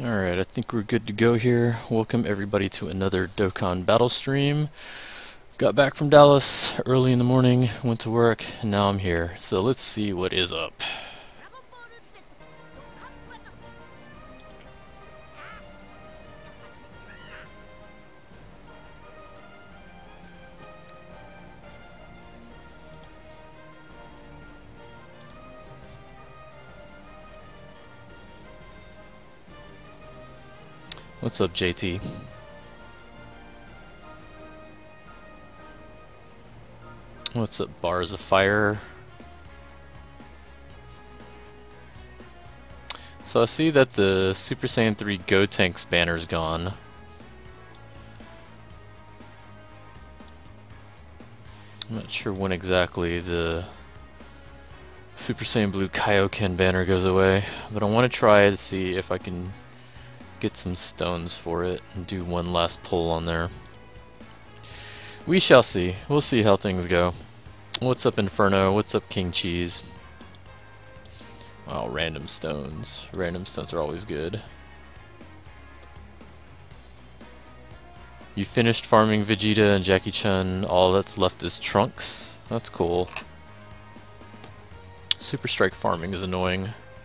Alright, I think we're good to go here. Welcome everybody to another Dokkan battle stream. Got back from Dallas early in the morning, went to work, and now I'm here. So let's see what is up. What's up, JT? What's up, Bars of Fire? So I see that the Super Saiyan 3 Gotenks banner's gone. I'm not sure when exactly the Super Saiyan Blue Kaioken banner goes away, but I want to try to see if I can get some stones for it and do one last pull on there. We shall see. We'll see how things go. What's up, Inferno? What's up, King Cheese? Oh, random stones. Random stones are always good. You finished farming Vegeta and Jackie Chun. All that's left is Trunks. That's cool. Super Strike farming is annoying.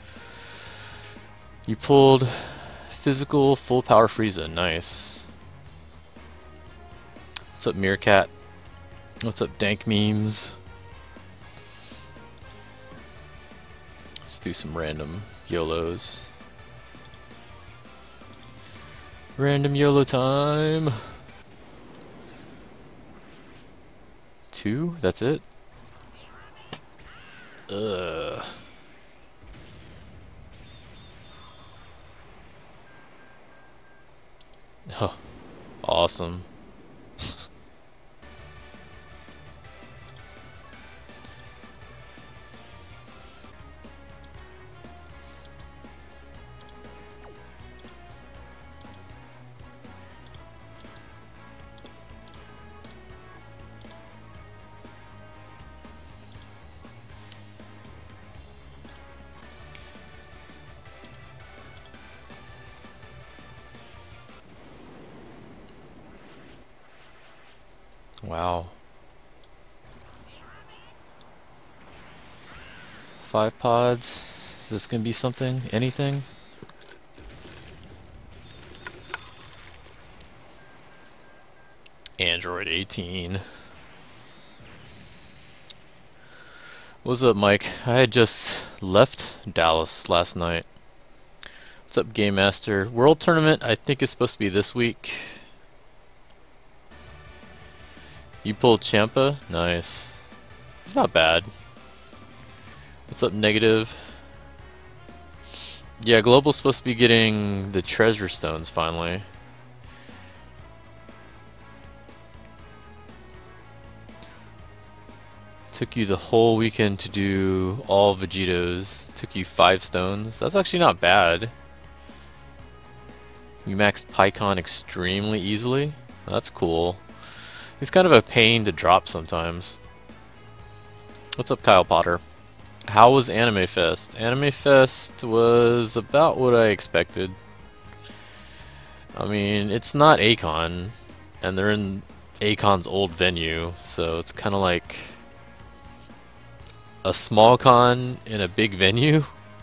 You pulled physical full power Frieza. Nice. What's up, Meerkat? What's up, Dank Memes? Let's do some random YOLOs. Random YOLO time! 2? That's it? Ugh. Huh. Awesome. Wow. 5 pods. Is this gonna be something? Anything? Android 18. What's up, Mike? I had just left Dallas last night. What's up, Game Master? World Tournament, I think, is supposed to be this week. You pulled Champa? Nice. It's not bad. What's up, Negative? Yeah, Global's supposed to be getting the treasure stones finally. Took you the whole weekend to do all Vegetos. Took you 5 stones. That's actually not bad. You maxed Pikkon extremely easily. That's cool. He's kind of a pain to drop sometimes. What's up, Kyle Potter? How was Anime Fest? Anime Fest was about what I expected. I mean, it's not Akon, and they're in Akon's old venue, so it's kind of like a small con in a big venue.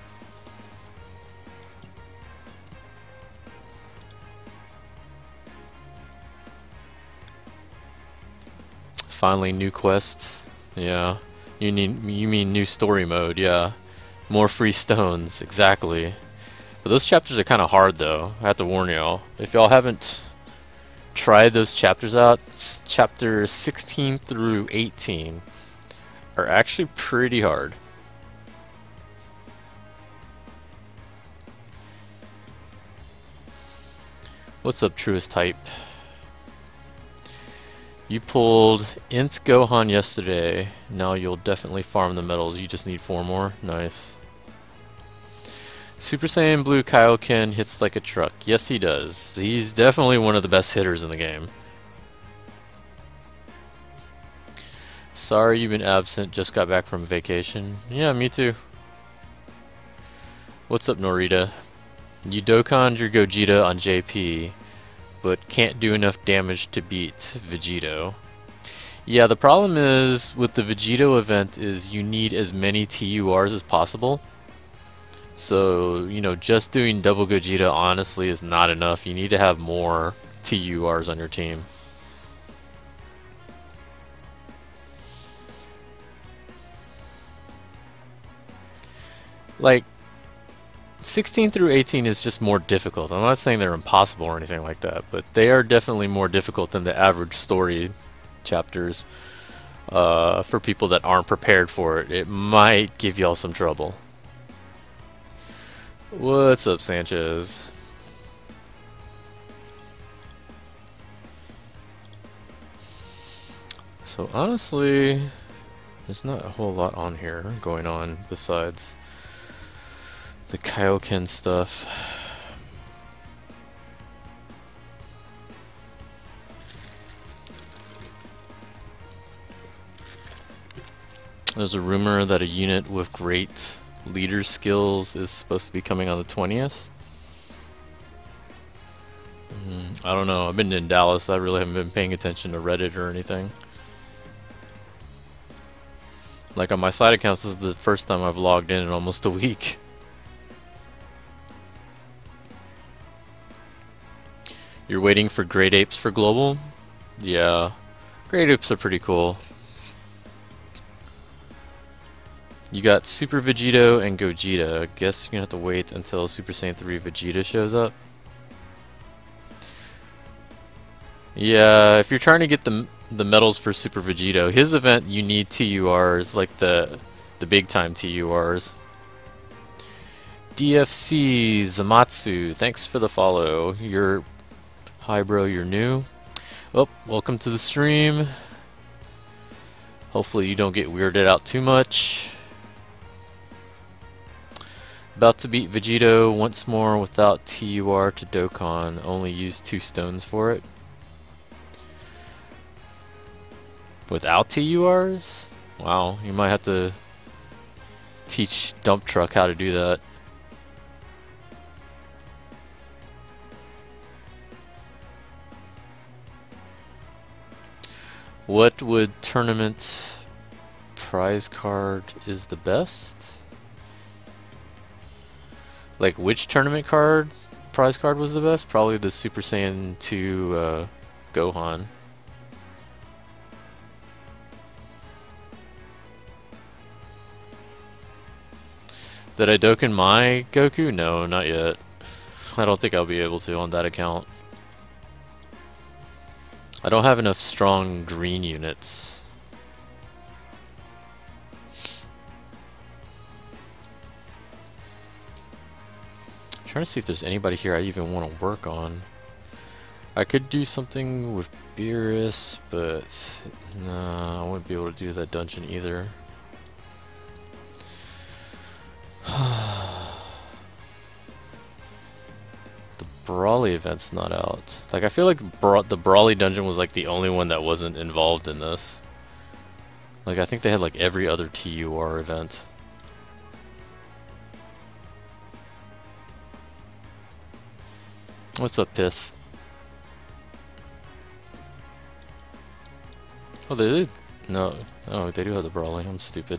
Finally, new quests. Yeah. You mean new story mode, yeah. More free stones, exactly. But those chapters are kind of hard, though. I have to warn y'all. If y'all haven't tried those chapters out, chapters 16 through 18 are actually pretty hard. What's up, Truest Type? You pulled Int Gohan yesterday. Now you'll definitely farm the medals. You just need 4 more. Nice. Super Saiyan Blue Kaioken hits like a truck. Yes, he does. He's definitely one of the best hitters in the game. Sorry you've been absent. Just got back from vacation. Yeah, me too. What's up, Norita? You Dokkan your Gogeta on JP, but can't do enough damage to beat Vegito. Yeah, the problem is with the Vegito event is you need as many TURs as possible. So, you know, just doing double Gogeta honestly is not enough. You need to have more TURs on your team. Like, 16 through 18 is just more difficult. I'm not saying they're impossible or anything like that, but they are definitely more difficult than the average story chapters. For people that aren't prepared for it, it might give y'all some trouble. What's up, Sanchez? So honestly, there's not a whole lot on here going on besides the Kaioken stuff. There's a rumor that a unit with great leader skills is supposed to be coming on the 20th. I don't know. I've been in Dallas. I really haven't been paying attention to Reddit or anything. Like on my side accounts, this is the first time I've logged in almost a week. You're waiting for Great Apes for Global? Yeah. Great Apes are pretty cool. You got Super Vegito and Gogeta. I guess you're gonna have to wait until Super Saiyan 3 Vegeta shows up. Yeah, if you're trying to get the medals for Super Vegito, his event you need TURs, like the big time TURs. DFC Zamatsu, thanks for the follow. Hi bro, you're new. Oh, welcome to the stream. Hopefully you don't get weirded out too much. About to beat Vegito once more without TUR to Dokkan. Only use 2 stones for it. Without TURs? Wow, you might have to teach Dump Truck how to do that. What would tournament prize card is the best? Like which tournament card prize card was the best? Probably the Super Saiyan 2 Gohan. Did I Dokkan my Goku? No, not yet. I don't think I'll be able to on that account. I don't have enough strong green units. I'm trying to see if there's anybody here I even want to work on. I could do something with Beerus, but nah, I wouldn't be able to do that dungeon either. The Brawly event's not out. Like I feel like the Brawly dungeon was like the only one that wasn't involved in this. Like I think they had like every other TUR event. What's up, Pith? Oh, they did? No. Oh, they do have the Brawly. I'm stupid.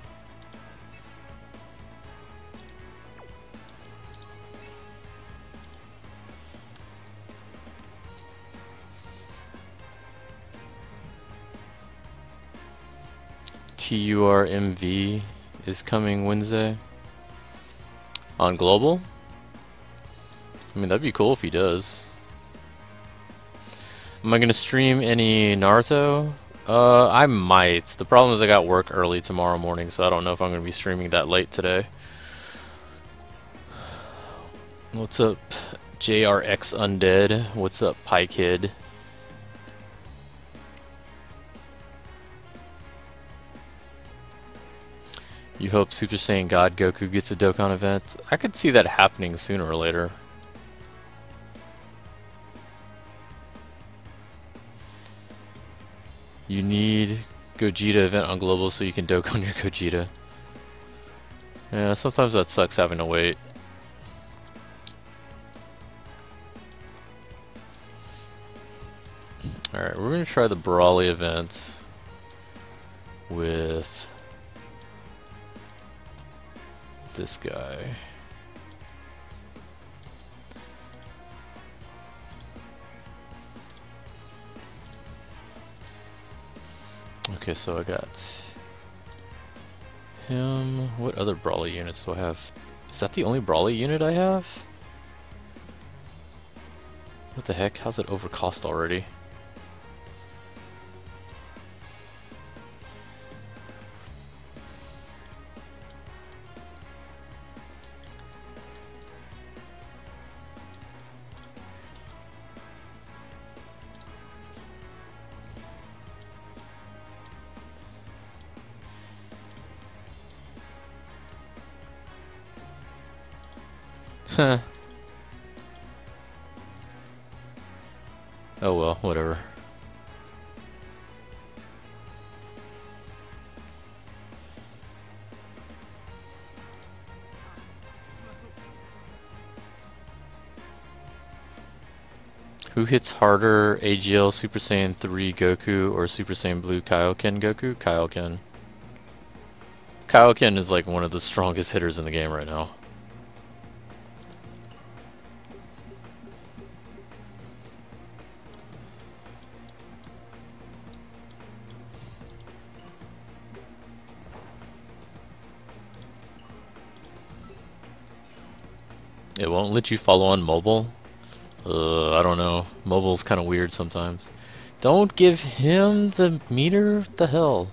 TUR MV is coming Wednesday on Global. I mean, that'd be cool if he does. Am I gonna stream any Naruto? I might. The problem is I got work early tomorrow morning, so I don't know if I'm gonna be streaming that late today. What's up, JRX Undead? What's up, Pie Kid? You hope Super Saiyan God Goku gets a Dokkan event? I could see that happening sooner or later. You need Gogeta event on Global so you can Dokkan your Gogeta. Yeah, sometimes that sucks having to wait. Alright, we're gonna try the Brawly event with this guy. Okay, so I got him. What other Brawly units do I have? Is that the only Brawly unit I have? What the heck? How's it overcost already? Huh. Oh well, whatever. Who hits harder, AGL Super Saiyan 3 Goku or Super Saiyan Blue Kaioken Goku? Kaioken. Kaioken is like one of the strongest hitters in the game right now. It won't let you follow on mobile? I don't know. Mobile's kind of weird sometimes. Don't give him the meter? What the hell?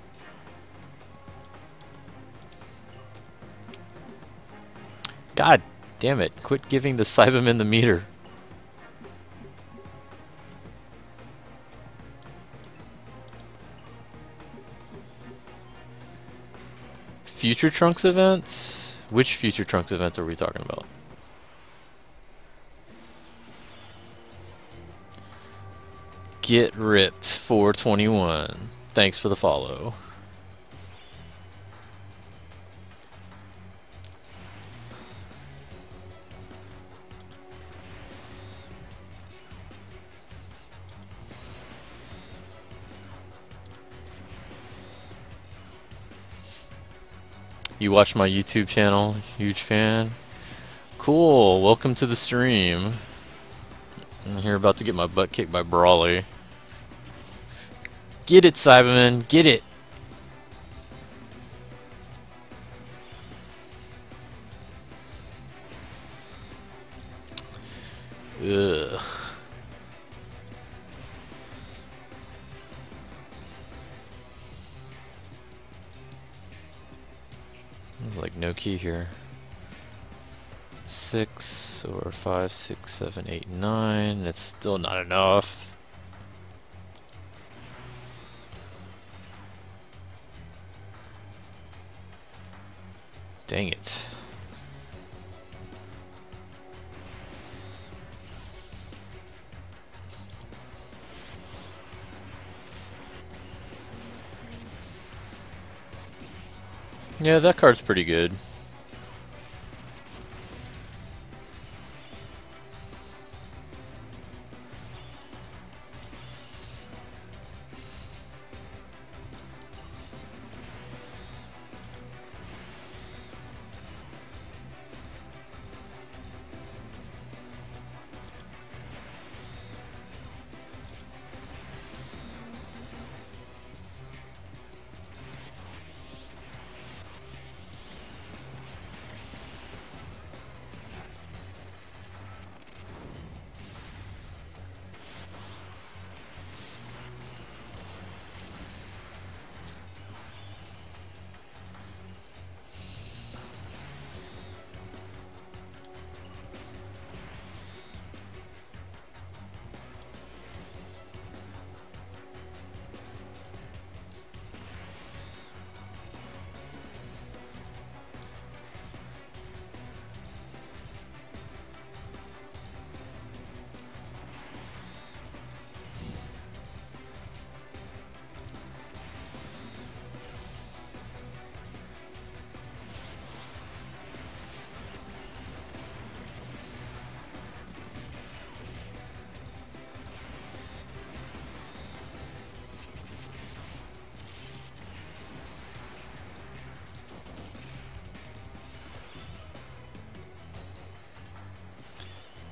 God damn it. Quit giving the Cyberman the meter. Future Trunks events? Which Future Trunks events are we talking about? Get ripped 421. Thanks for the follow. You watch my YouTube channel? Huge fan. Cool. Welcome to the stream. I'm here about to get my butt kicked by Brawly. Get it, Cyberman. Get it. Ugh. There's like no key here. 6 or 5, 6, 7, 8, 9. It's still not enough. Dang it. Yeah, that card's pretty good.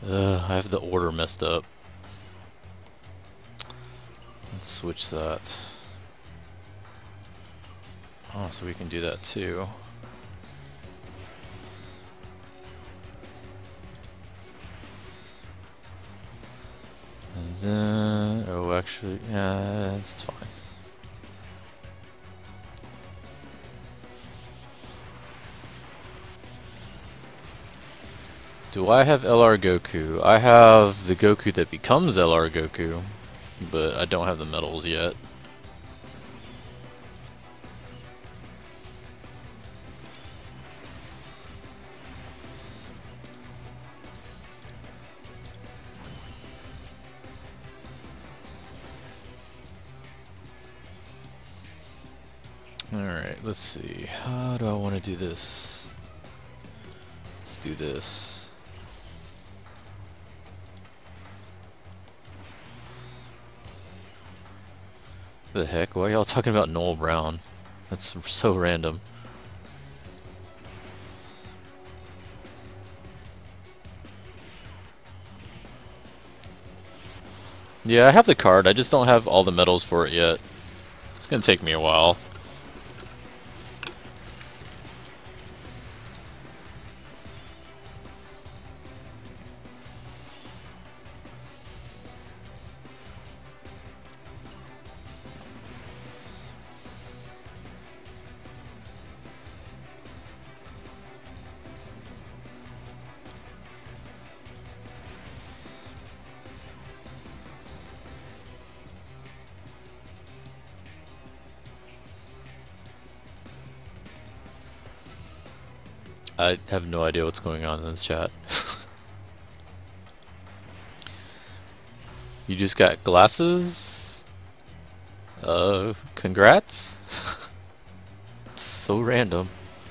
I have the order messed up. Let's switch that. Oh, so we can do that too. And then, oh, actually, yeah, that's fine. Do I have LR Goku? I have the Goku that becomes LR Goku, but I don't have the medals yet. Alright, let's see. How do I want to do this? Let's do this. The heck? Why are y'all talking about Noel Brown? That's so random. Yeah, I have the card, I just don't have all the medals for it yet. It's gonna take me a while. I have no idea what's going on in this chat. You just got glasses? Congrats? It's so random.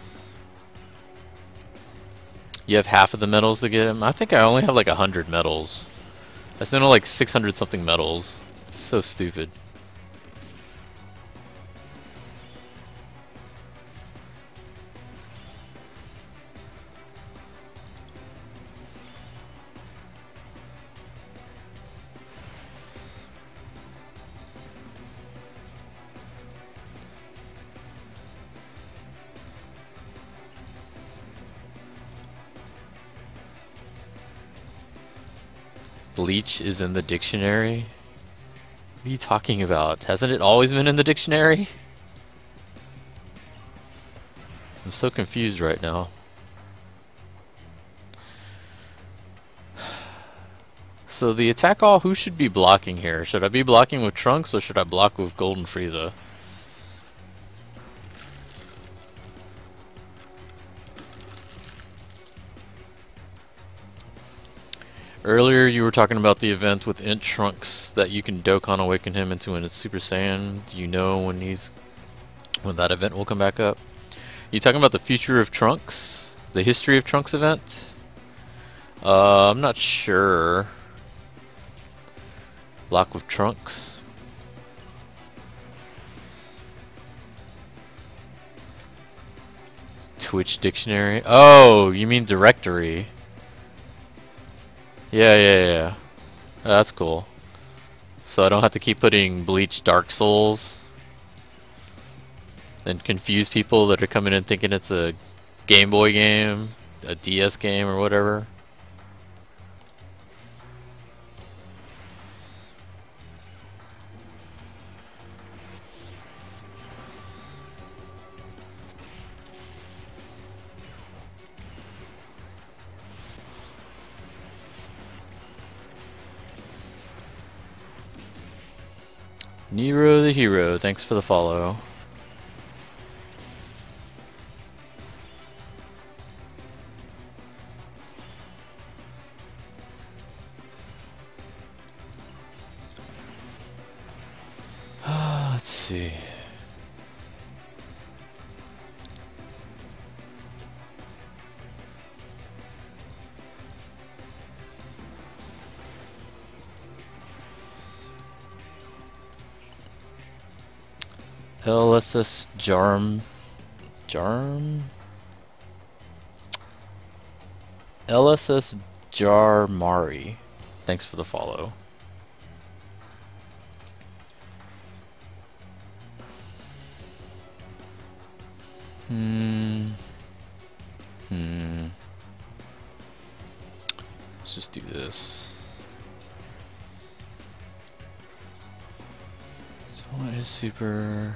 You have half of the medals to get him? I think I only have like 100 medals. I sent him like 600 something medals. It's so stupid. Bleach is in the dictionary? What are you talking about? Hasn't it always been in the dictionary? I'm so confused right now. So the attack all, who should be blocking here? Should I be blocking with Trunks or should I block with Golden Frieza? Earlier you were talking about the event with Int Trunks that you can Dokkan awaken him into a Super Saiyan. Do you know when that event will come back up? You talking about the future of Trunks? The history of Trunks event? I'm not sure. Block with Trunks. Twitch dictionary. Oh, you mean directory? Yeah. That's cool. So I don't have to keep putting Bleach Dark Souls and confuse people that are coming in thinking it's a Game Boy game, a DS game, or whatever. Nero the Hero, thanks for the follow. Let's see. LSS Jarm. LSS Jar Mari. Thanks for the follow. Let's just do this. So what is super?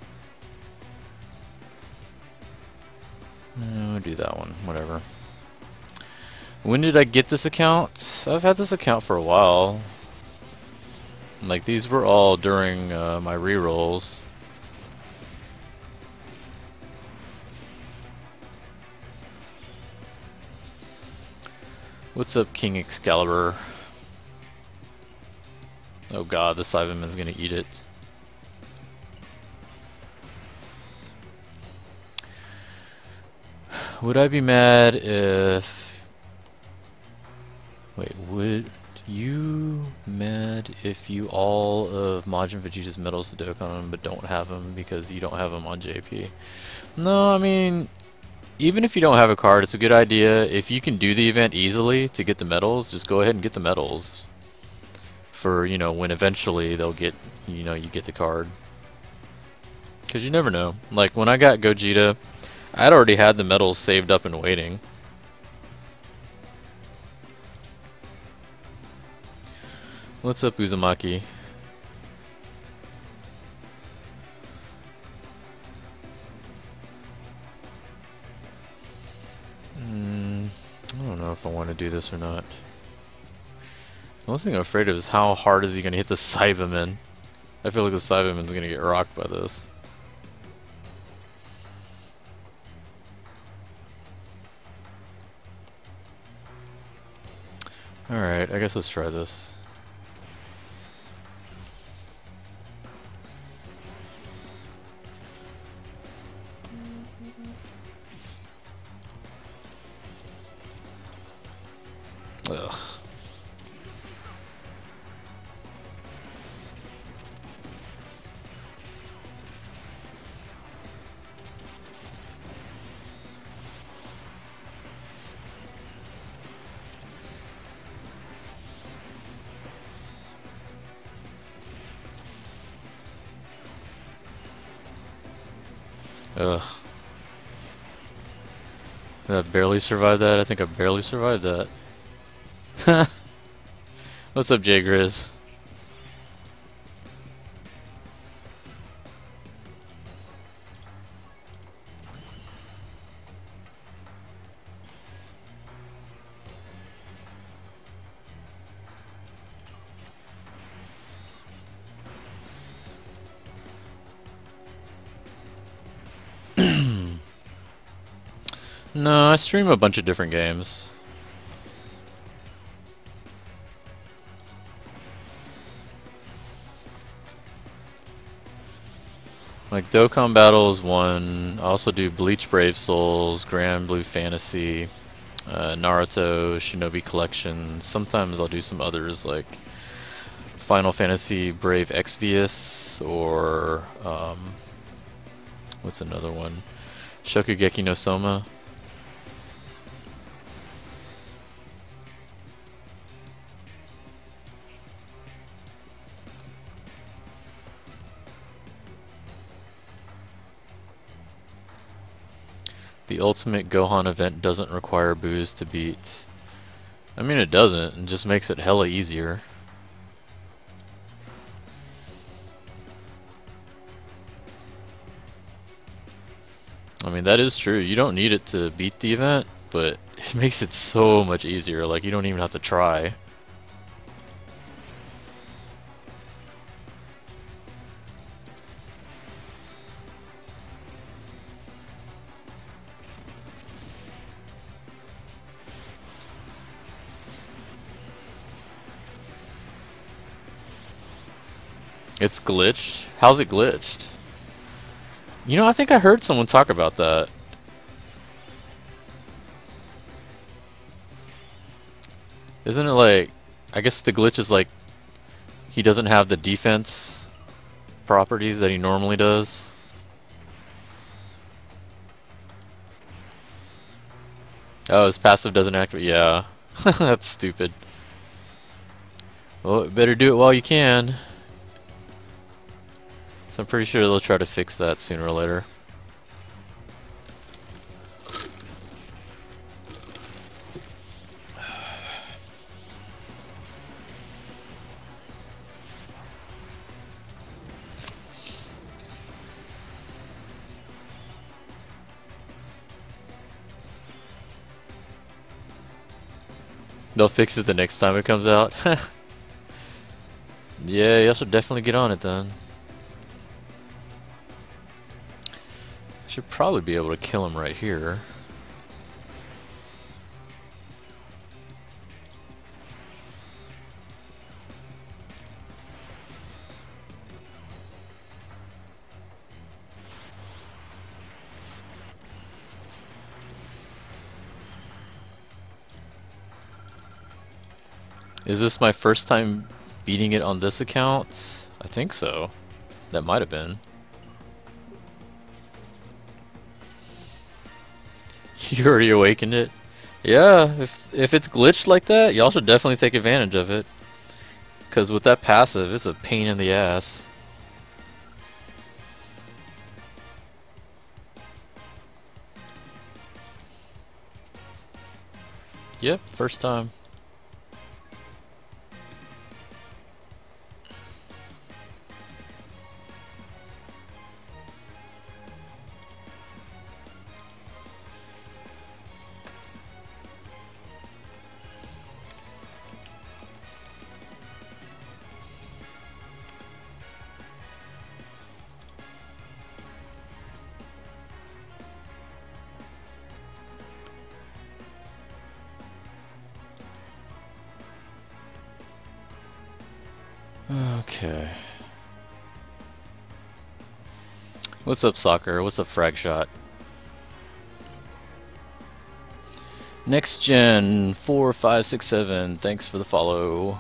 We'll do that one, whatever. When did I get this account? I've had this account for a while. Like, these were all during my rerolls. What's up, King Excalibur? Oh god, the Cyberman's gonna eat it. Would I be mad if... Wait, would you mad if you all of Majin Vegeta's medals to Dokkan but don't have them because you don't have them on JP? No, I mean... Even if you don't have a card, it's a good idea. If you can do the event easily to get the medals, just go ahead and get the medals. For, you know, when eventually they'll get, you know, you get the card. Because you never know. Like, when I got Gogeta, I'd already had the medals saved up and waiting. What's up, Uzumaki? I don't know if I want to do this or not. The only thing I'm afraid of is how hard is he going to hit the Cyberman. I feel like the Cyberman's going to get rocked by this. Alright, I guess let's try this. Ugh. Ugh. Did I barely survive that? I think I barely survived that. What's up, Jay Grizz? No, I stream a bunch of different games. Like Dokkan Battle is one. I also do Bleach Brave Souls, Grand Blue Fantasy, Naruto, Shinobi Collection. Sometimes I'll do some others like Final Fantasy Brave Exvius or what's another one? Shokugeki no Soma. The Ultimate Gohan event doesn't require booze to beat. I mean, it doesn't. It just makes it hella easier. I mean, that is true. You don't need it to beat the event, but it makes it so much easier. Like, you don't even have to try. It's glitched? How's it glitched? You know, I think I heard someone talk about that. Isn't it like... I guess the glitch is like... He doesn't have the defense properties that he normally does. Oh, his passive doesn't activate. Yeah. That's stupid. Well, better do it while you can. So I'm pretty sure they'll try to fix that sooner or later. They'll fix it the next time it comes out. Yeah, y'all should definitely get on it then. I should probably be able to kill him right here. Is this my first time beating it on this account? I think so. That might have been. You already awakened it? Yeah, if it's glitched like that, y'all should definitely take advantage of it. Cause with that passive, it's a pain in the ass. Yep, first time. Okay. What's up, Soccer? What's up, Fragshot? Next Gen 4567. Thanks for the follow.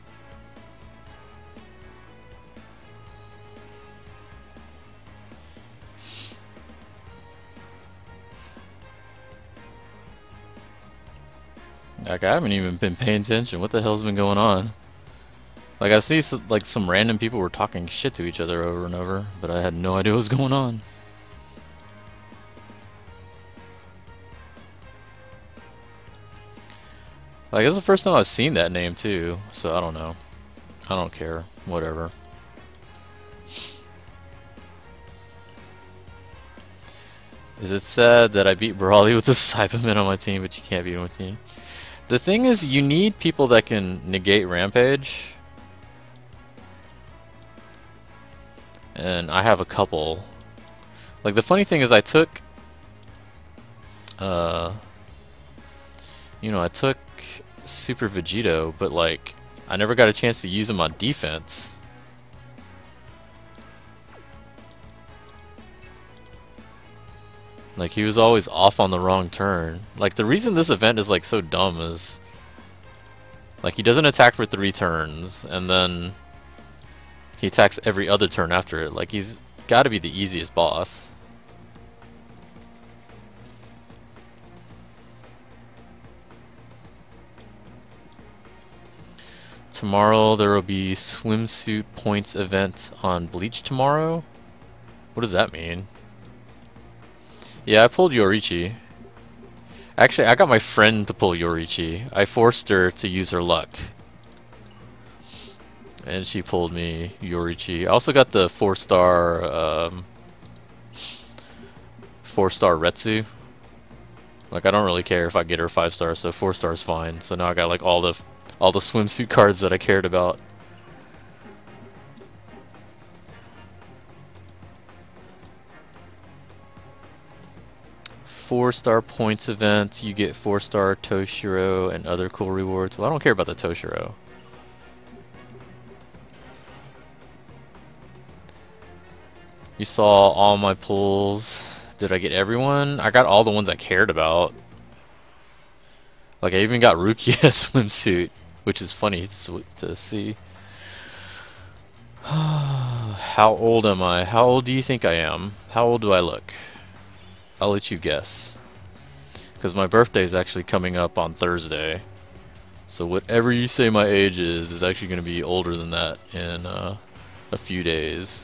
Like, I haven't even been paying attention. What the hell's been going on? Like, I see some random people were talking shit to each other over and over, but I had no idea what was going on. Like, it's the first time I've seen that name too, so I don't know. I don't care. Whatever. Is it sad that I beat Brawly with the Cybermen on my team, but you can't beat him with me? The thing is, you need people that can negate Rampage. And I have a couple. Like, the funny thing is I took I took Super Vegito, but like I never got a chance to use him on defense. Like, he was always off on the wrong turn. Like, the reason this event is like so dumb is like he doesn't attack for 3 turns and then he attacks every other turn after it. Like, he's got to be the easiest boss. Tomorrow there will be swimsuit points event on Bleach tomorrow. What does that mean? Yeah, I pulled Yorichi. Actually, I got my friend to pull Yorichi. I forced her to use her luck. And she pulled me Yorichi. I also got the 4-star Retsu. Like, I don't really care if I get her 5 stars, so 4 stars fine. So now I got like all the swimsuit cards that I cared about. Four-star points event, you get 4-star Toshiro and other cool rewards. Well, I don't care about the Toshiro. You saw all my pulls. Did I get everyone? I got all the ones I cared about. Like, I even got Rukia swimsuit, which is funny to see. How old am I? How old do you think I am? How old do I look? I'll let you guess. Because my birthday is actually coming up on Thursday. So whatever you say my age is actually going to be older than that in a few days.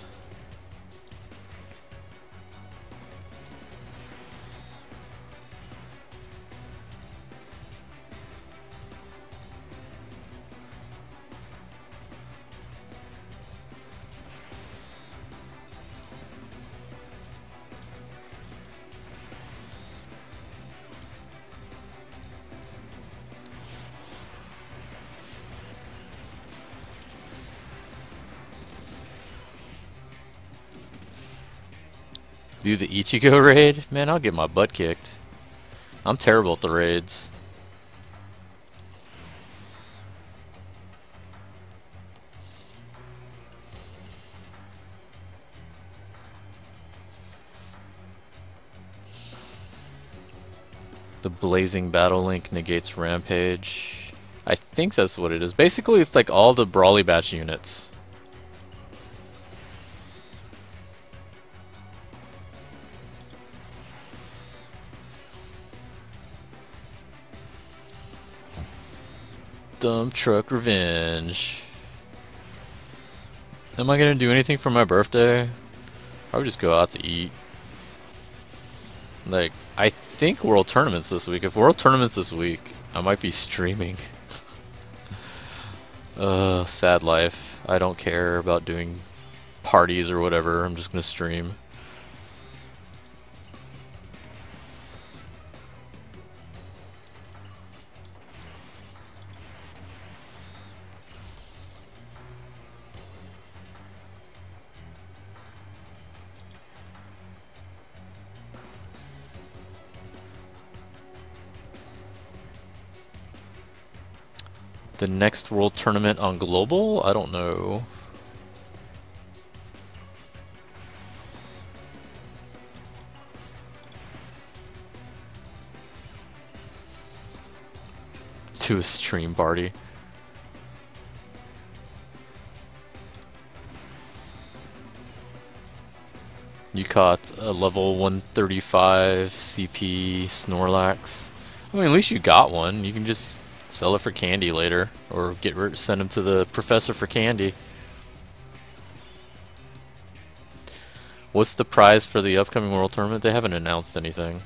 Do the Ichigo raid? Man, I'll get my butt kicked. I'm terrible at the raids. The Blazing Battle Link negates Rampage. I think that's what it is. Basically, it's like all the Brawly Batch units. Dump Truck Revenge. Am I gonna do anything for my birthday? I would just go out to eat. Like, I think World Tournament's this week. If World Tournament's this week, I might be streaming. Sad life. I don't care about doing parties or whatever. I'm just gonna stream. The next World Tournament on Global? I don't know. To a stream party. You caught a level 135 CP Snorlax. I mean, at least you got one. You can just sell it for candy later, or send him to the professor for candy. What's the prize for the upcoming World Tournament? They haven't announced anything.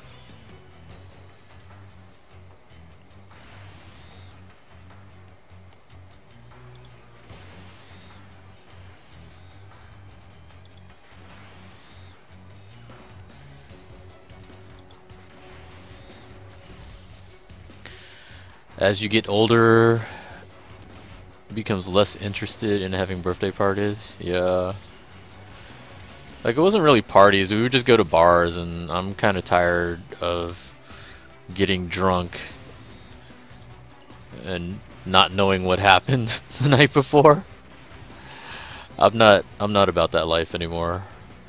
As you get older, becomes less interested in having birthday parties. Yeah. Like, it wasn't really parties, we would just go to bars, and I'm kind of tired of getting drunk and not knowing what happened the night before. I'm not about that life anymore.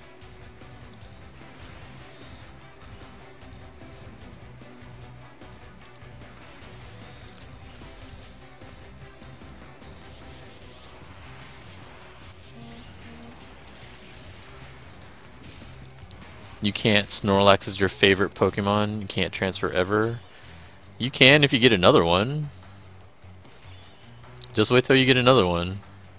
You can't. Snorlax is your favorite Pokemon. You can't transfer ever. You can if you get another one. Just wait till you get another one.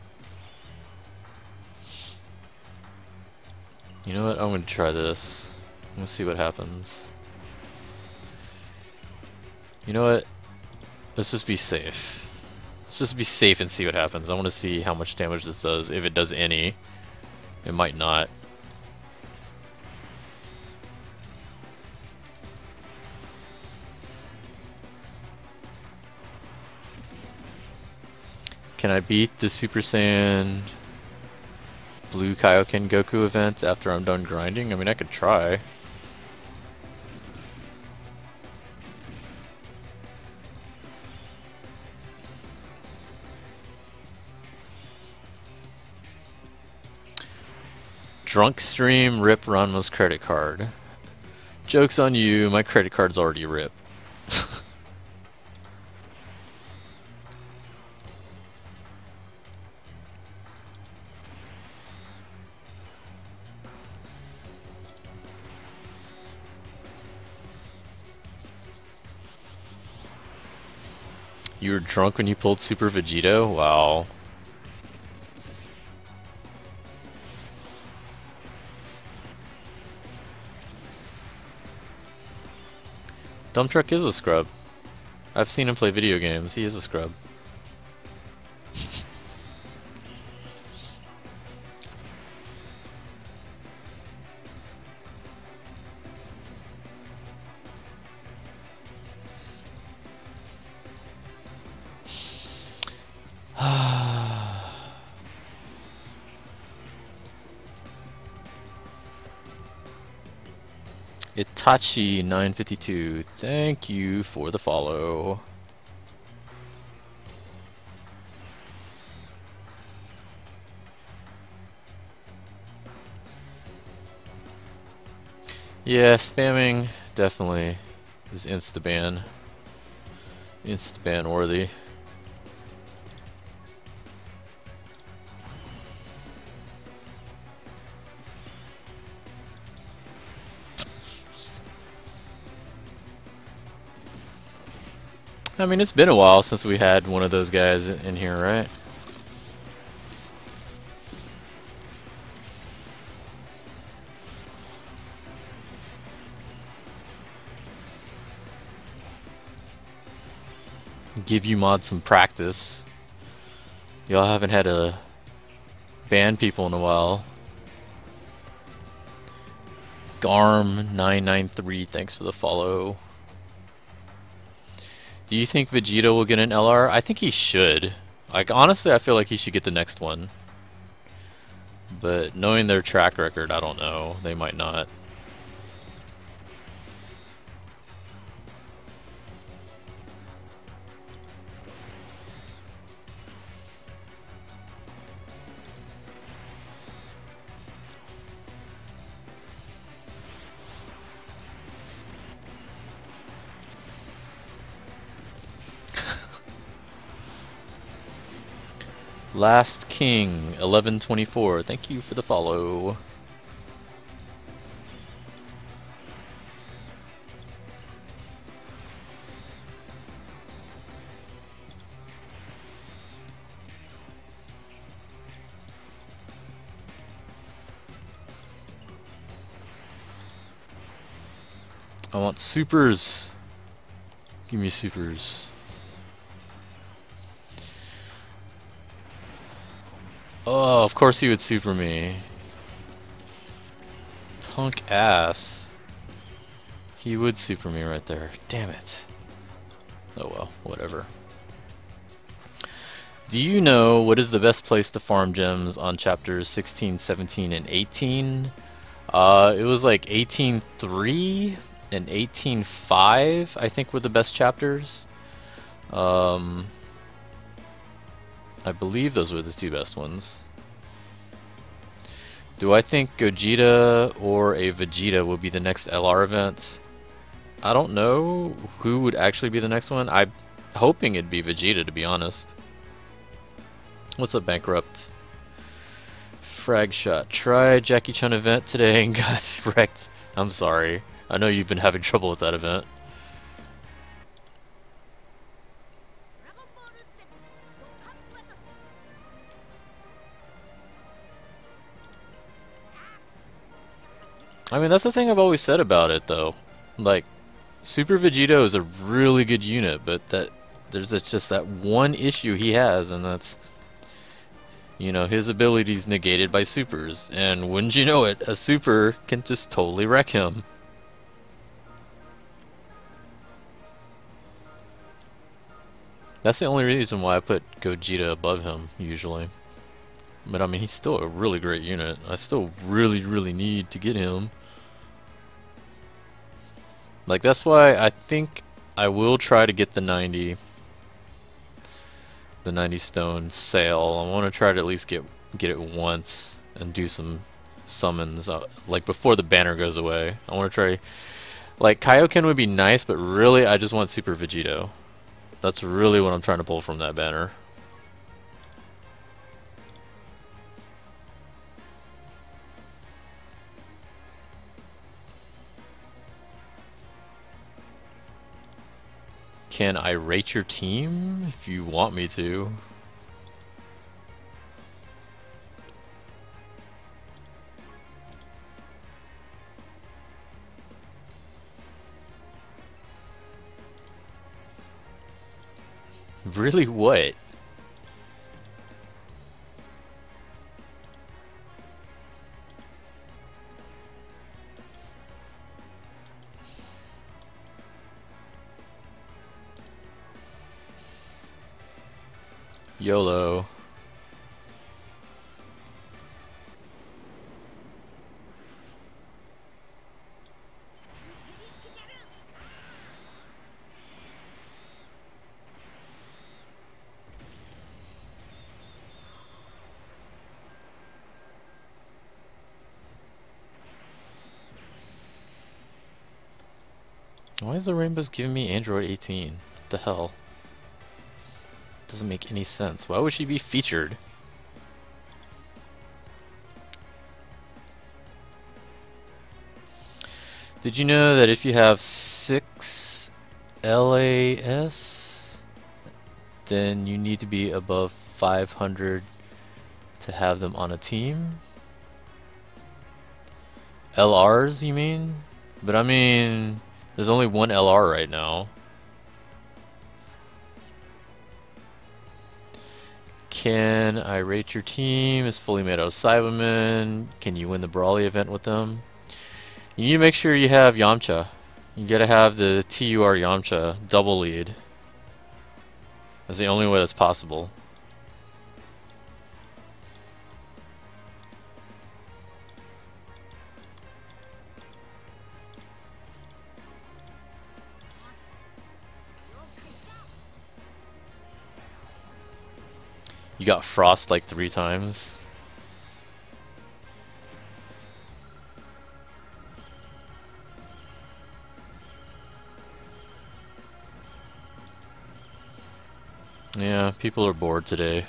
You know what? I'm gonna try this. Let's see what happens. You know what? Let's just be safe. Let's just be safe and see what happens. I want to see how much damage this does. If it does any. It might not. Can I beat the Super Saiyan Blue Kaioken Goku event after I'm done grinding? I mean, I could try. Drunk stream, rip Ranma's credit card. Joke's on you, my credit card's already ripped. You were drunk when you pulled Super Vegito? Wow. Dump Truck is a scrub. I've seen him play video games. He is a scrub. Itachi 952, thank you for the follow. Yeah, spamming definitely is insta-ban. Insta-ban worthy. I mean, it's been a while since we had one of those guys in here, right? Give you mods some practice. Y'all haven't had to ban people in a while. Garm993, thanks for the follow. Do you think Vegeta will get an LR? I think he should. Like, honestly, I feel like he should get the next one. But knowing their track record, I don't know. They might not. Last King 1124, thank you for the follow. I want supers. Give me supers. Oh, of course he would super me. Punk ass. He would super me right there. Damn it. Oh well, whatever. Do you know what is the best place to farm gems on chapters 16, 17, and 18? It was like 18.3 and 18.5, I think, were the best chapters. I believe those were the two best ones. Do I think Gogeta or a Vegeta will be the next LR event? I don't know who would actually be the next one. I'm hoping it'd be Vegeta, to be honest. What's up, Bankrupt? Frag shot. Try Jackie Chun event today and got wrecked. I'm sorry. I know you've been having trouble with that event. I mean, that's the thing I've always said about it, though. Like, Super Vegito is a really good unit, but there's just that one issue he has, and that's, you know, his ability's negated by supers. And wouldn't you know it, a super can just totally wreck him. That's the only reason why I put Gogeta above him, usually. But I mean, he's still a really great unit. I still really need to get him. Like, that's why I think I will try to get the 90 stone sale. I want to try to at least get it once and do some summons, like before the banner goes away. I want to try, like, Kaioken would be nice, but really I just want Super Vegito. That's really what I'm trying to pull from that banner. Can I rate your team if you want me to? Really, what? YOLO. Why is the Rainbows giving me Android 18? What the hell? Doesn't make any sense. Why would she be featured? Did you know that if you have 6 LAS, then you need to be above 500 to have them on a team? LRs, you mean? But I mean, there's only one LR right now. Can I rate your team? Is fully made out of Cybermen? Can you win the Brawly event with them? You need to make sure you have Yamcha. You gotta have the TUR Yamcha double lead. That's the only way that's possible. You got Frost like 3 times. Yeah, people are bored today.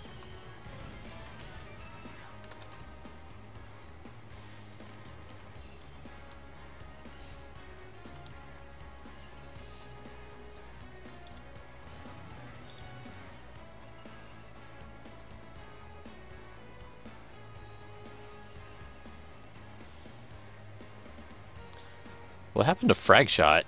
What happened to Frag Shot?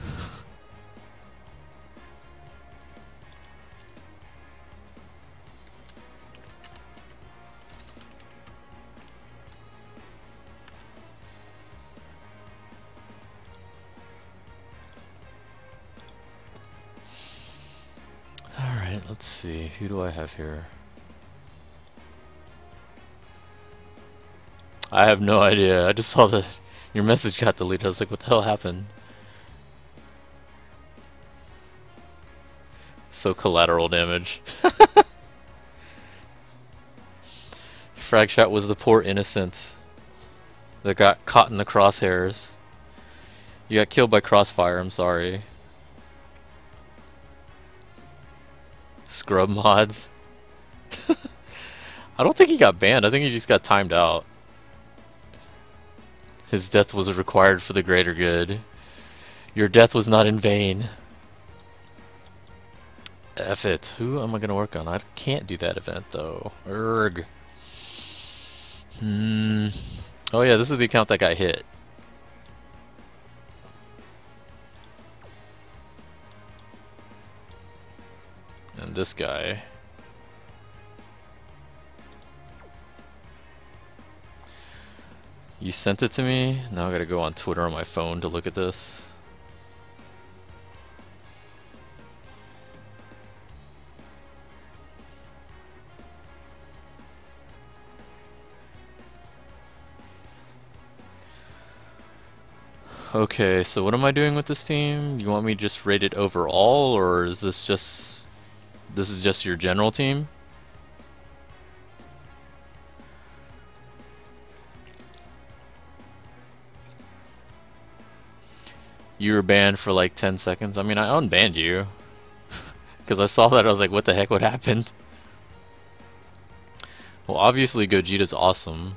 Alright, let's see. Who do I have here? I have no idea. I just saw that your message got deleted. I was like, what the hell happened? So collateral damage. Frag Shot was the poor innocent that got caught in the crosshairs. You got killed by Crossfire, I'm sorry. Scrub mods. I don't think he got banned. I think he just got timed out. His death was required for the greater good. Your death was not in vain. F it. Who am I gonna work on? I can't do that event though. Erg. Oh yeah, this is the account that got hit. And this guy. You sent it to me? Now I gotta go on Twitter on my phone to look at this. Okay, so what am I doing with this team? You want me to just rate it overall, or is this just your general team? You were banned for like 10 seconds. I mean, I unbanned you. Because I saw that, I was like, what the heck, what happened? Well, obviously Gogeta's awesome.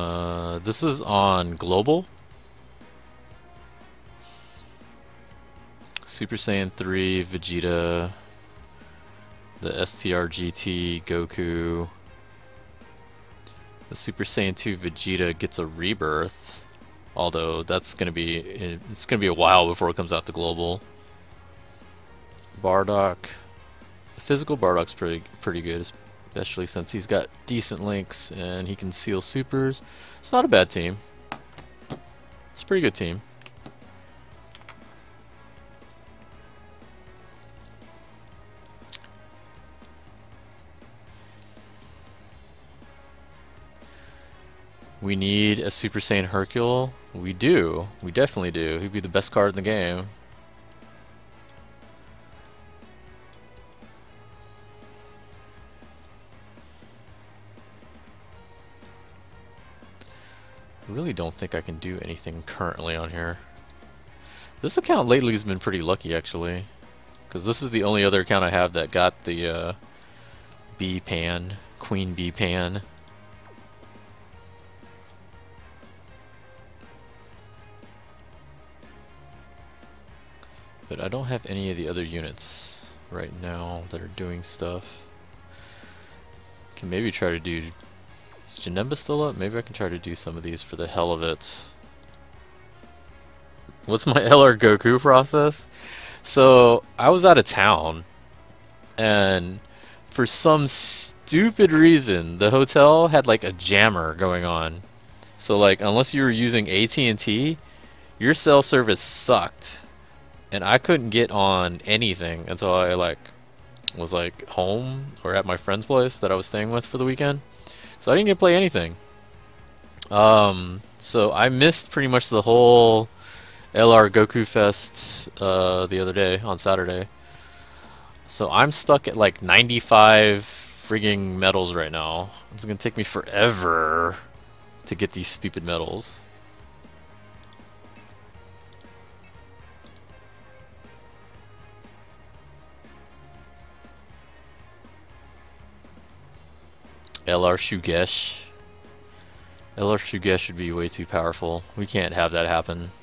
This is on global. Super Saiyan 3 Vegeta, the STR GT Goku, the Super Saiyan 2 Vegeta gets a rebirth, although it's gonna be a while before it comes out to global. Bardock, the physical Bardock's pretty good, especially since he's got decent links and he can seal supers. It's not a bad team. It's a pretty good team. We need a Super Saiyan Hercule. We do. We definitely do. He'd be the best card in the game. I really don't think I can do anything currently on here. This account lately has been pretty lucky, actually. Because this is the only other account I have that got the Bee Pan, Queen Bee Pan. But I don't have any of the other units right now that are doing stuff. Can maybe try to do... Is Janemba still up? Maybe I can try to do some of these for the hell of it. What's my LR Goku process? So, I was out of town, and for some stupid reason, the hotel had like a jammer going on. So like, unless you were using AT&T, your cell service sucked. And I couldn't get on anything until I was home or at my friend's place that I was staying with for the weekend. So I didn't get to play anything. So I missed pretty much the whole LR Goku Fest the other day on Saturday. So I'm stuck at like 95 frigging medals right now. It's gonna take me forever to get these stupid medals. LR Shugesh. LR Shugesh would be way too powerful. We can't have that happen.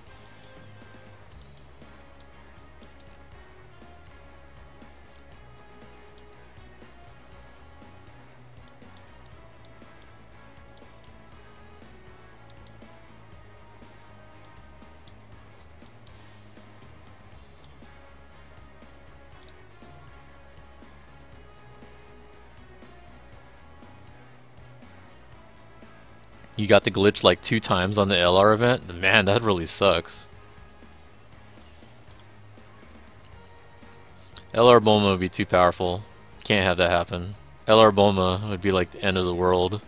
You got the glitch like 2 times on the LR event? Man, that really sucks. LR Bulma would be too powerful. Can't have that happen. LR Bulma would be like the end of the world.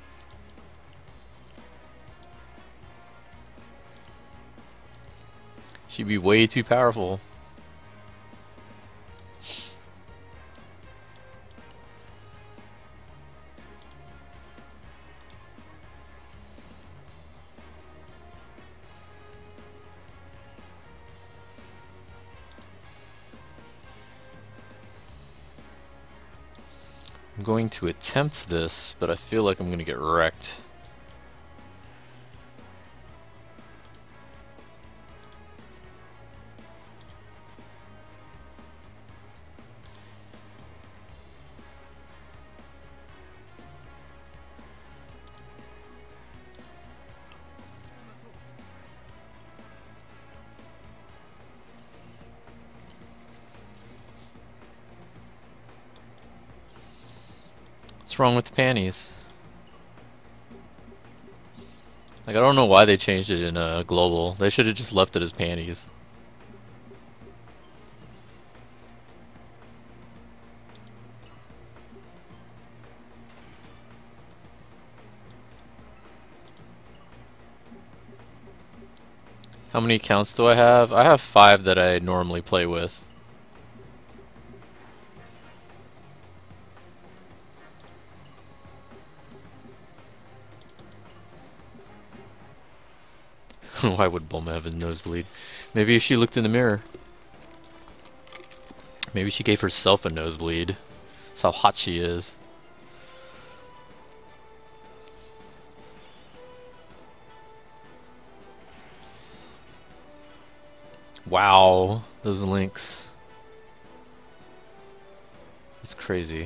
She'd be way too powerful. I'm going to attempt this, but I feel like I'm going to get wrecked. What's wrong with the panties? Like, I don't know why they changed it in global. They should have just left it as panties. How many accounts do I have? I have 5 that I normally play with. Why would Bulma have a nosebleed? Maybe if she looked in the mirror. Maybe she gave herself a nosebleed. That's how hot she is. Wow, those links. That's crazy.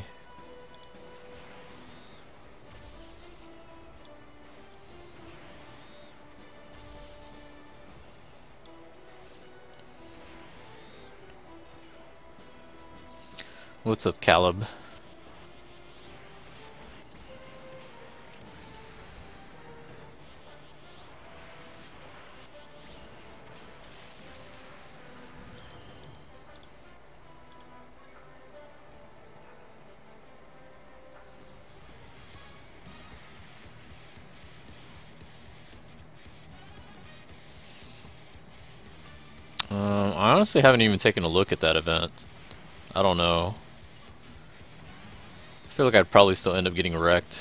What's up, Caleb? I honestly haven't even taken a look at that event. I don't know. I feel like I'd probably still end up getting wrecked.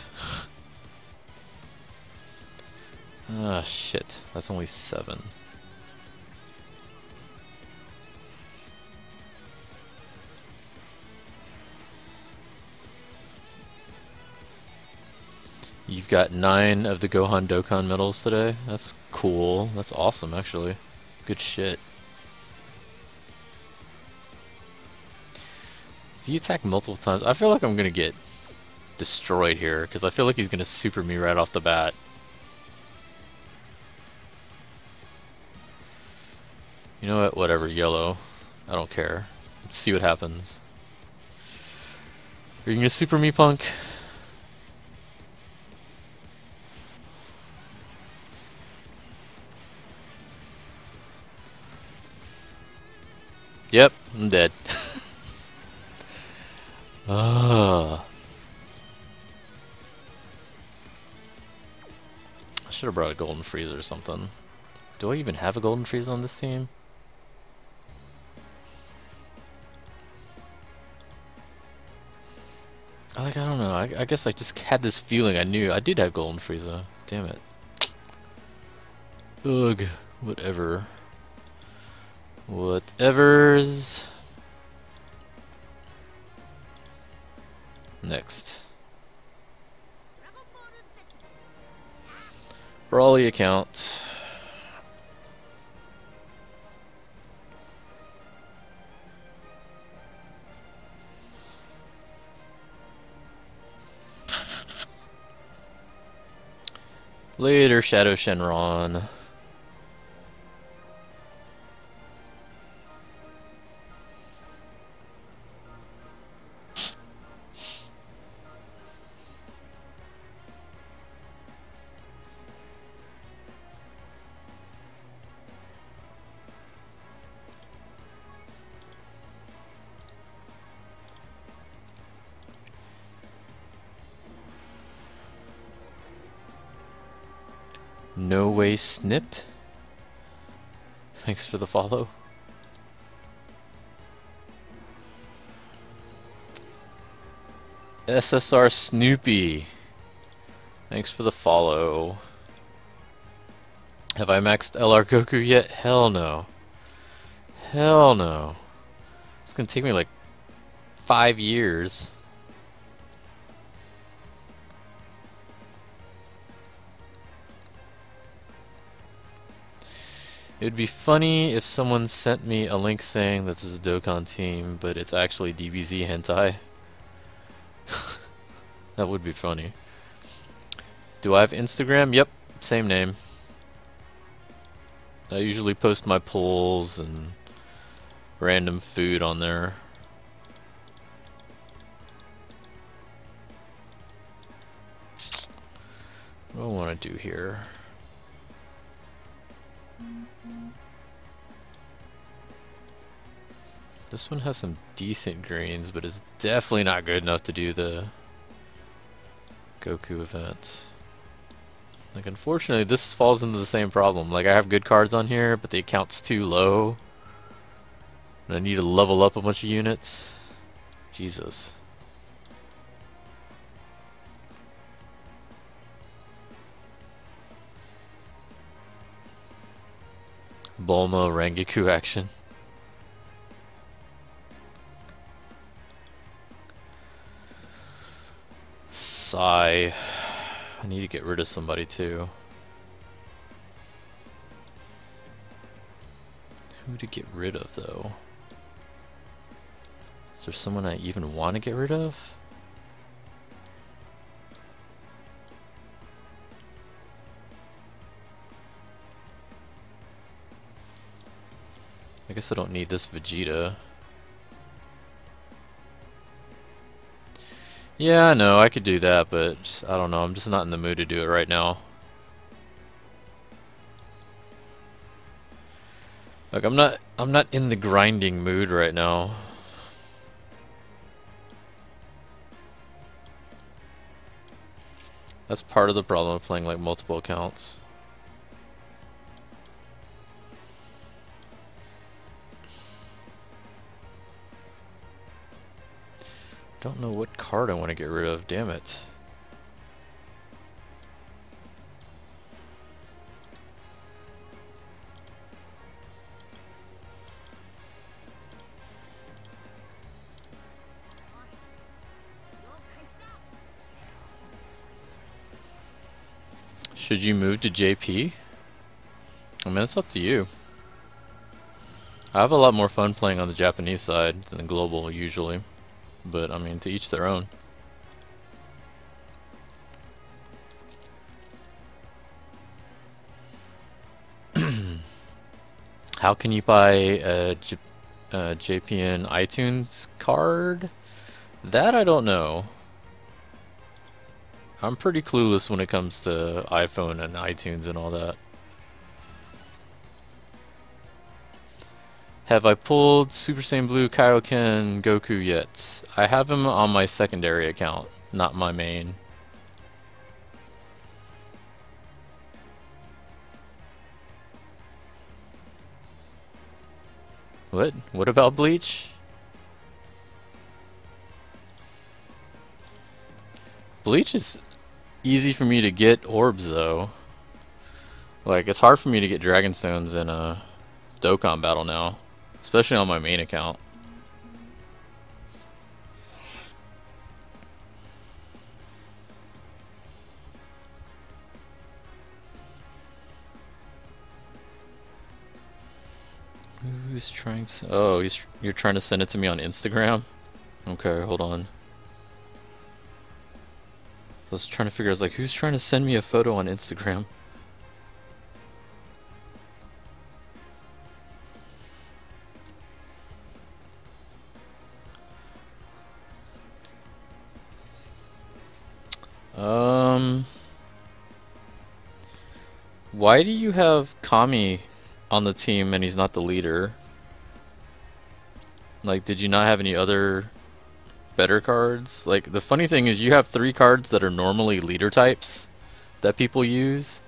Ah, shit. That's only 7. You've got 9 of the Gohan Dokkan medals today. That's cool. That's awesome, actually. Good shit. Does he attack multiple times? I feel like I'm gonna get destroyed here, because I feel like he's gonna super me right off the bat. You know what? Whatever, yellow. I don't care. Let's see what happens. Are you gonna super me, punk? Yep, I'm dead. I should have brought a golden Frieza or something. Do I even have a golden Frieza on this team? I don't know. I guess I just had this feeling I knew I did have golden Frieza. Damn it. Ugh. Whatever. Whatevers. Next. Brawly account. Later, Shadow Shenron. No way snip. Thanks for the follow. SSR Snoopy. Thanks for the follow. Have I maxed LR Goku yet? Hell no. Hell no. It's gonna take me like 5 years. It would be funny if someone sent me a link saying that this is a Dokkan team, but it's actually DBZ hentai. That would be funny. Do I have Instagram? Yep, same name. I usually post my polls and random food on there. What do I want to do here? This one has some decent greens, but it's definitely not good enough to do the Goku event. Like, unfortunately, this falls into the same problem. Like, I have good cards on here, but the account's too low. And I need to level up a bunch of units. Jesus. Bulma Rangiku action. Sigh. I need to get rid of somebody too. Who to get rid of, though? Is there someone I even want to get rid of? I guess I don't need this Vegeta. Yeah, no, I could do that, but I don't know, I'm just not in the mood to do it right now. Like I'm not in the grinding mood right now. That's part of the problem of playing like multiple accounts. Don't know what card I want to get rid of, damn it. Should you move to JP? I mean, it's up to you. I have a lot more fun playing on the Japanese side than the global usually. But, I mean, to each their own. How can you buy a JPN iTunes card? That I don't know. I'm pretty clueless when it comes to iPhone and iTunes and all that. Have I pulled Super Saiyan Blue Kaioken Goku yet? I have him on my secondary account, not my main. What? What about Bleach? Bleach is easy for me to get orbs though. Like, it's hard for me to get Dragon Stones in a Dokkan battle now. Especially on my main account. Who's trying to... Oh, you're trying to send it to me on Instagram? Okay, hold on. I was trying to figure out, like, who's trying to send me a photo on Instagram? Why do you have Kami on the team and he's not the leader? Like, did you not have any other better cards? Like, the funny thing is you have 3 cards that are normally leader types that people use.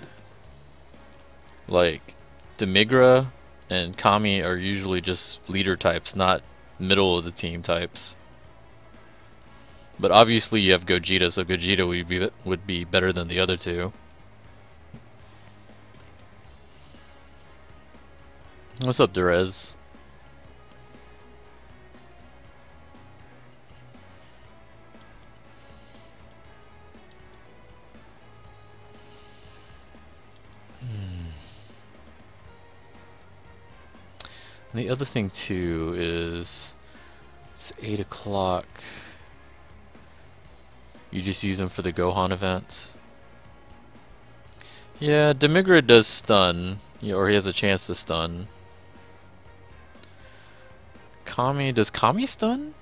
Like, Demigra and Kami are usually just leader types, not middle of the team types. But obviously you have Gogeta, so Gogeta would be better than the other 2. What's up, Derez? And the other thing too is it's 8 o'clock. You just use them for the Gohan event. Yeah, Demigra does stun, or he has a chance to stun. Kami, does Kami stun?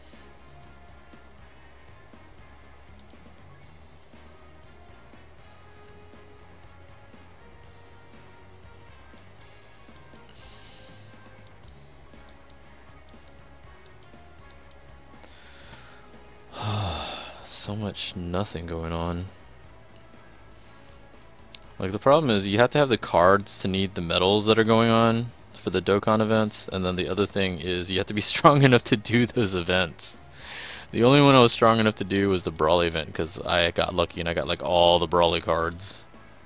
So much nothing going on. Like, the problem is you have to have the cards to need the medals that are going on for the Dokkan events, and then the other thing is you have to be strong enough to do those events. The only one I was strong enough to do was the Brawly event, because I got lucky and I got like all the Brawly cards.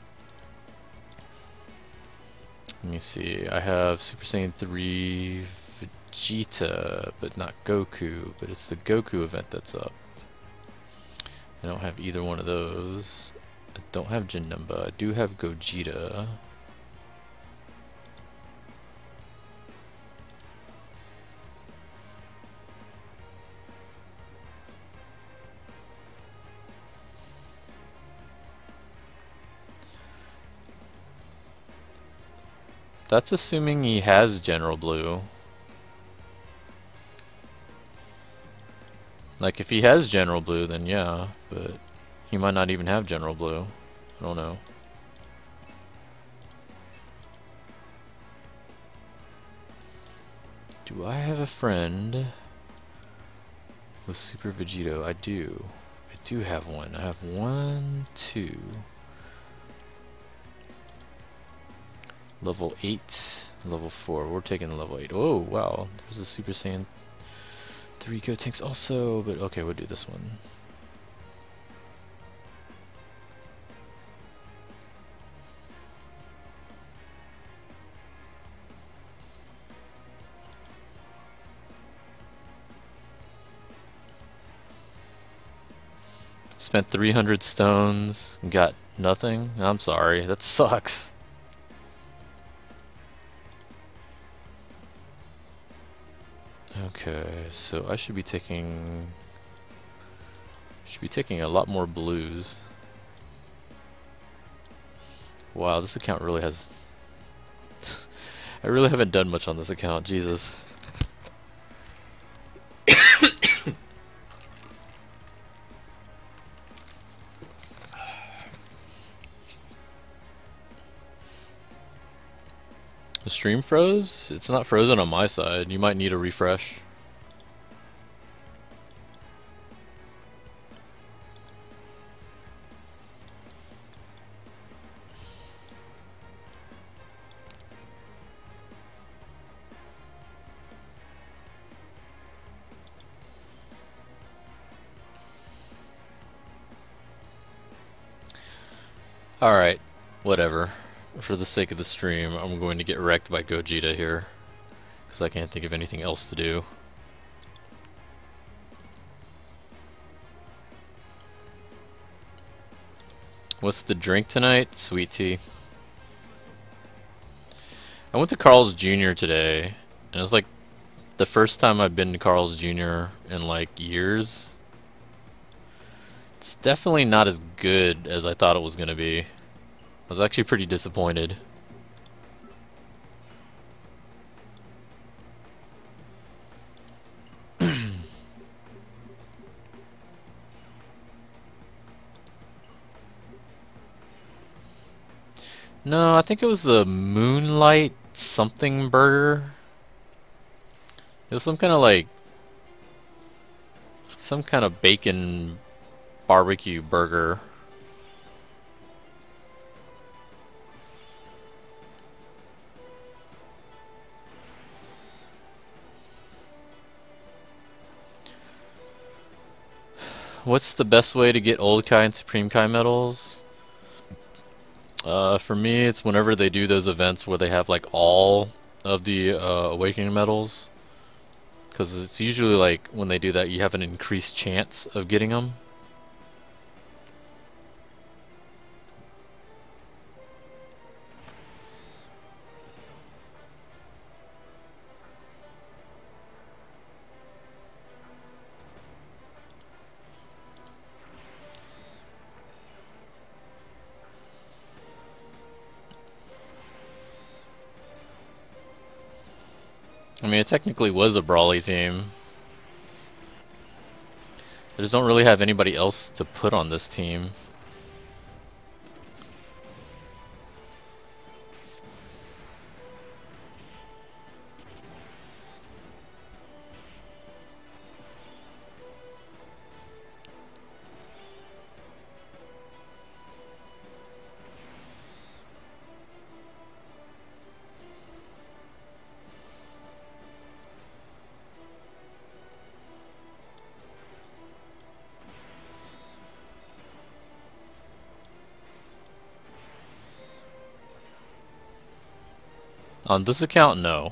Let me see, I have Super Saiyan 3 Vegeta, but not Goku, but it's the Goku event that's up. I don't have either one of those. I don't have Janemba. I do have Gogeta. That's assuming he has General Blue. Like, if he has General Blue, then yeah, but he might not even have General Blue. I don't know. Do I have a friend with Super Vegito? I do. I do have one. I have 1, 2. Level 8, level 4. We're taking level 8. Oh, wow. There's a Super Saiyan 3 Gotenks also, but okay, we'll do this one. Spent 300 stones, got nothing. I'm sorry, that sucks. Okay, so I should be taking a lot more blues. Wow, this account really has I really haven't done much on this account, Jesus. The stream froze? It's not frozen on my side. You might need a refresh. Alright, whatever. For the sake of the stream, I'm going to get wrecked by Gogeta here. Because I can't think of anything else to do. What's the drink tonight? Sweet tea. I went to Carl's Jr. today, and it was like the first time I've been to Carl's Jr. in like years. It's definitely not as good as I thought it was going to be. I was actually pretty disappointed. No, I think it was the Moonlight something burger. It was some kind of like some kind of bacon barbecue burger. What's the best way to get Old Kai and Supreme Kai medals? For me, it's whenever they do those events where they have like all of the Awakening medals. Because it's usually like when they do that, you have an increased chance of getting them. I mean, it technically was a Brawly team. I just don't really have anybody else to put on this team. On this account, no.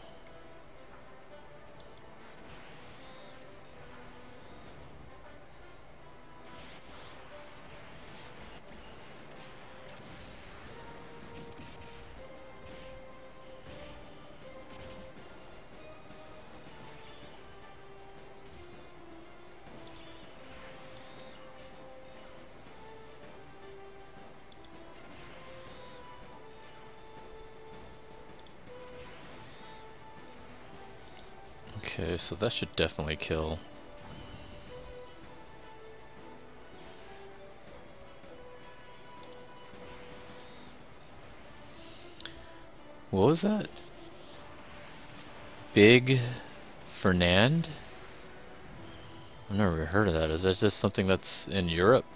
Okay, so that should definitely kill. What was that? Big Fernand? I've never heard of that. Is that just something that's in Europe?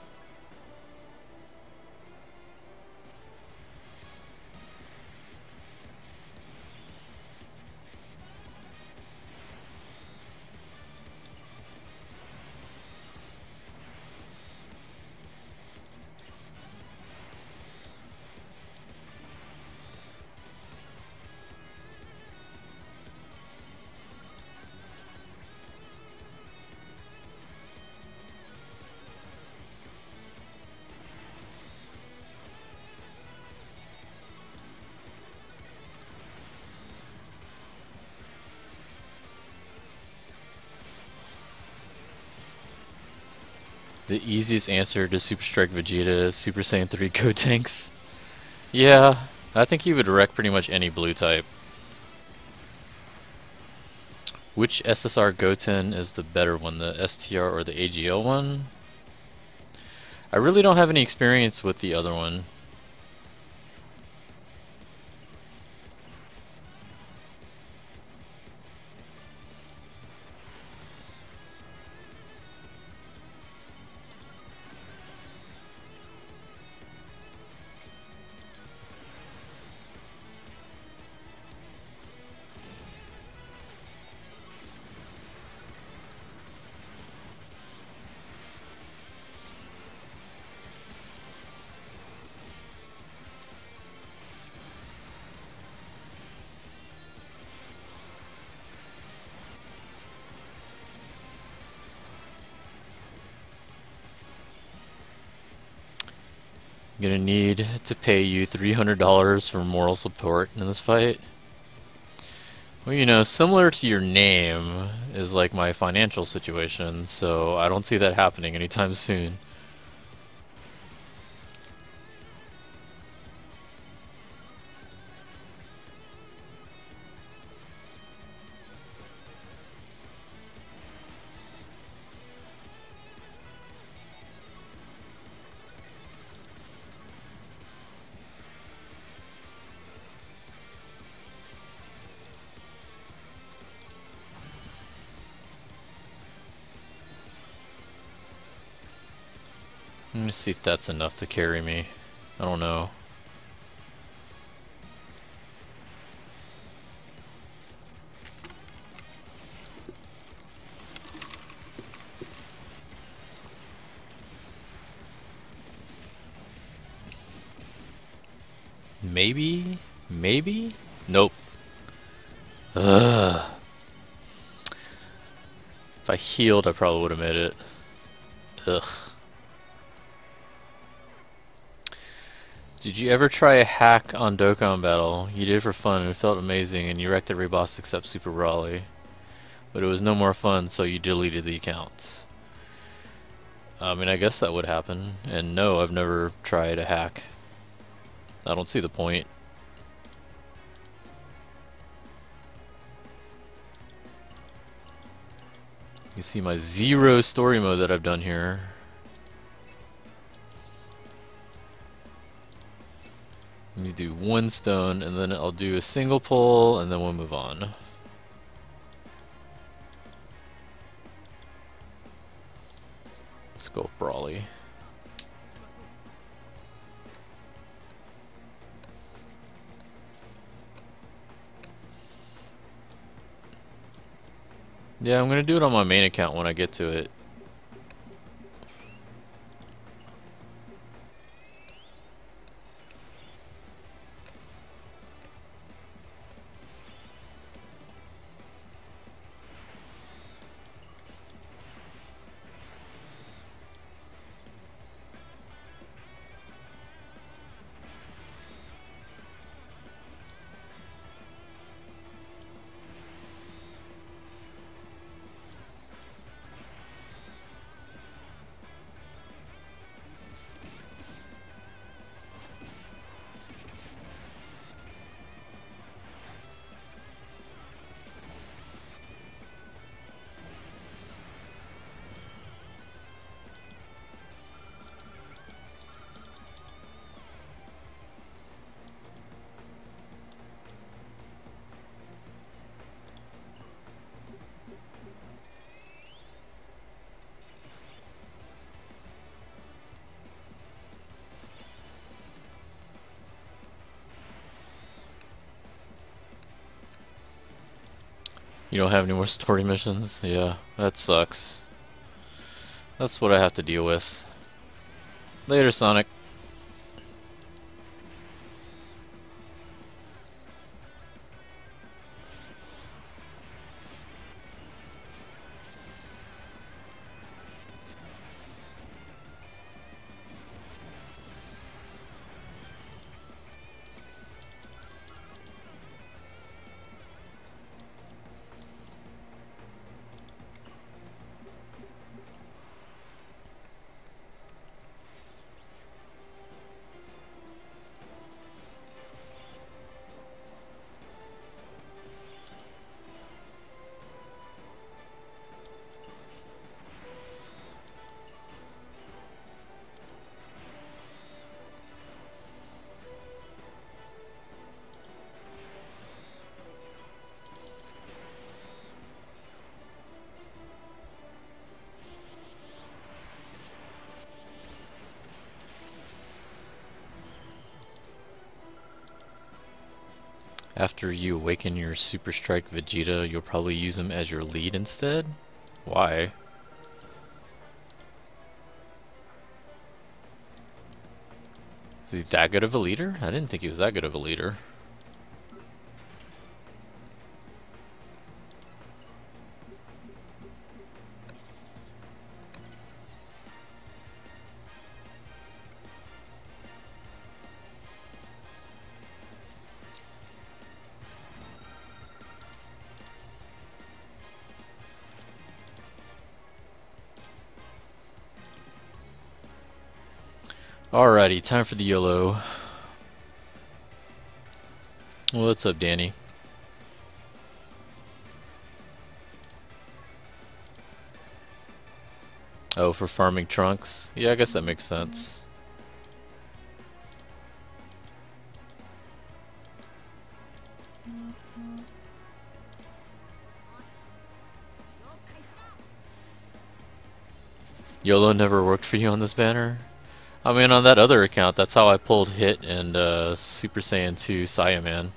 The easiest answer to Super Strike Vegeta is Super Saiyan 3 Gotenks. Yeah, I think he would wreck pretty much any blue type. Which SSR Goten is the better one, the STR or the AGL one? I really don't have any experience with the other one. I'm gonna need to pay you $300 for moral support in this fight. Well, you know, similar to your name is like my financial situation, so I don't see that happening anytime soon. Let me see if that's enough to carry me. I don't know. Maybe? Maybe? Nope. Ugh. If I healed, I probably would have made it. Ugh. Did you ever try a hack on Dokkan Battle? You did it for fun and it felt amazing and you wrecked every boss except Super Brawly. But it was no more fun, so you deleted the accounts. I mean, I guess that would happen. And no, I've never tried a hack. I don't see the point. You see my 0 story mode that I've done here. Let me do 1 stone, and then I'll do a single pull, and then we'll move on. Let's go Brawly. Yeah, I'm gonna do it on my main account when I get to it. You don't have any more story missions? Yeah, that sucks. That's what I have to deal with. Later, Sonic. After you awaken your Super Strike Vegeta, you'll probably use him as your lead instead? Why? Is he that good of a leader? I didn't think he was that good of a leader. Alrighty, time for the YOLO. What's up, Danny? Oh, for farming trunks? Yeah, I guess that makes sense. YOLO never worked for you on this banner? I mean, on that other account, that's how I pulled Hit and Super Saiyan 2 Saiyaman.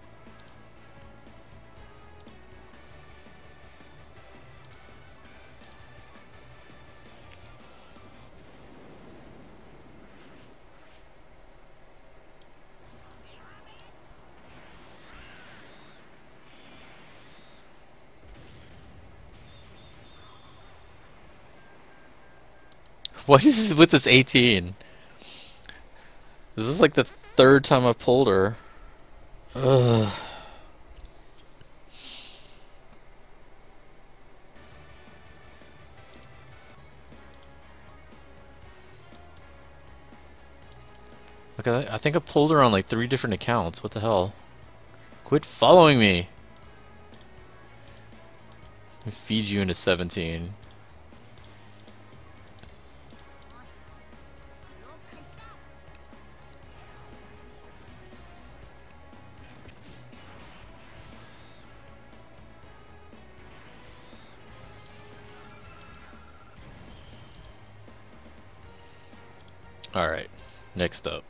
What is with this 18? This is like the third time I've pulled her. Ugh. Look, I think I pulled her on like 3 different accounts. What the hell? Quit following me! Let me feed you into 17. Alright, next up.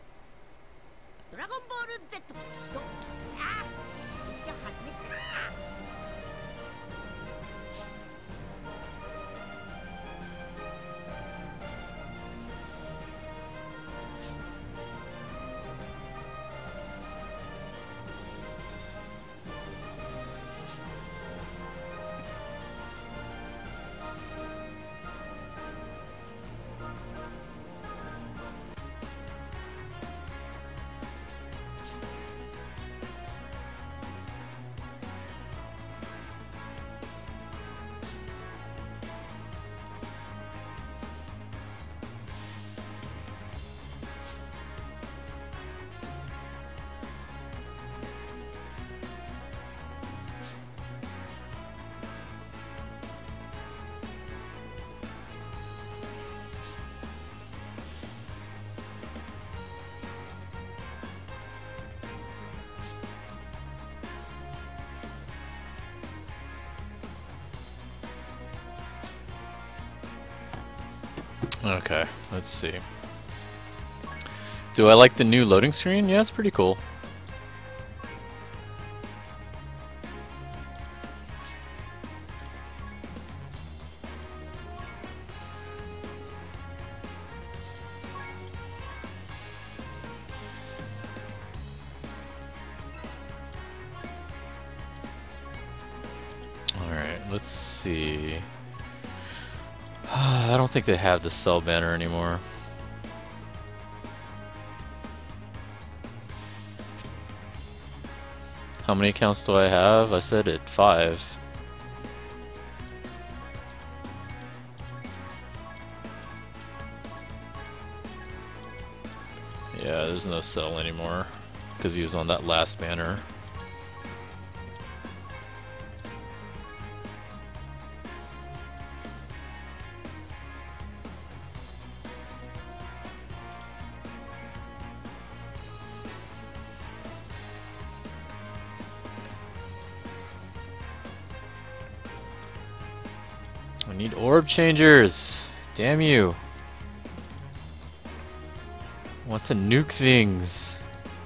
Okay, let's see. Do I like the new loading screen? Yeah, it's pretty cool. Let's see. I don't think they have the Cell banner anymore. How many accounts do I have? I said it 5. Yeah, there's no Cell anymore because he was on that last banner. I need orb changers. Damn you. I want to nuke things.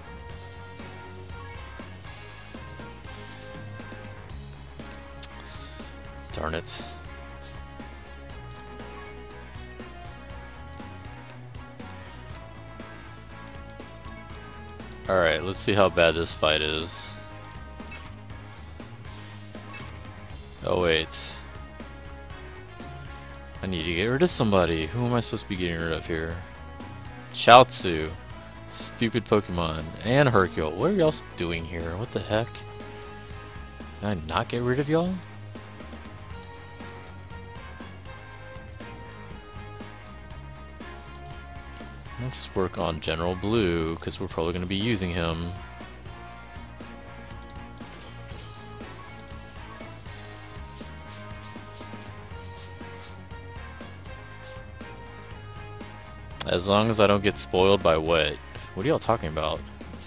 Darn it. Alright, let's see how bad this fight is. Oh wait. I need to get rid of somebody. Who am I supposed to be getting rid of here? Chaozu. Stupid Pokemon. And Hercule. What are y'all doing here? What the heck? Can I not get rid of y'all? Let's work on General Blue, because we're probably going to be using him. As long as I don't get spoiled by what? What are y'all talking about?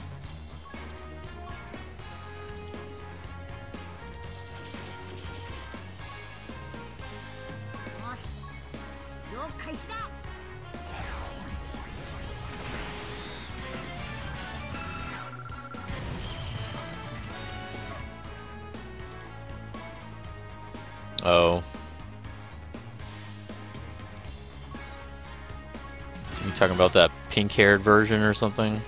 Oh. You talking about that pink-haired version or something?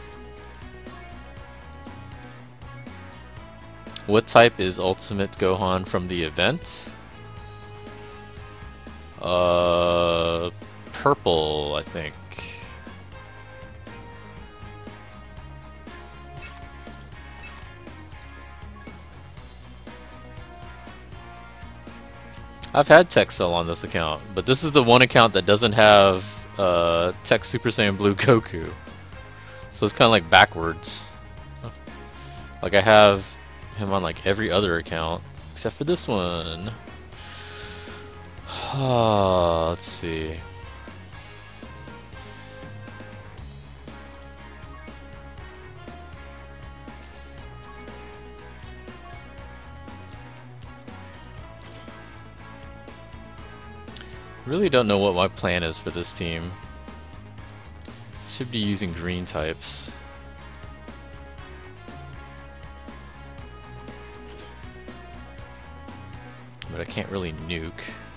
What type is Ultimate Gohan from the event? Purple, I think. I've had Tech Cell on this account, but this is the one account that doesn't have Tech Super Saiyan Blue Goku. So it's kind of like backwards. Like I have him on like every other account, except for this one. Let's see. Really don't know what my plan is for this team. Should be using green types. But I can't really nuke.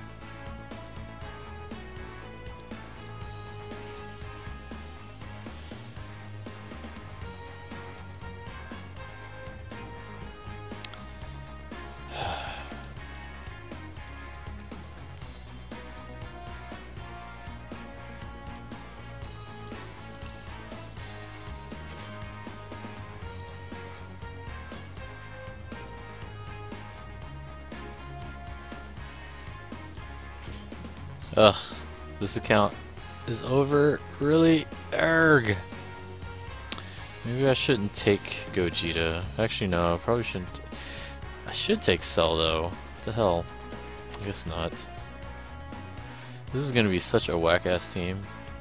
Ugh, this account is over. Really? Erg. Maybe I shouldn't take Gogeta. Actually, no, I probably shouldn't. I should take Cell, though. What the hell? I guess not. This is gonna be such a whack-ass team.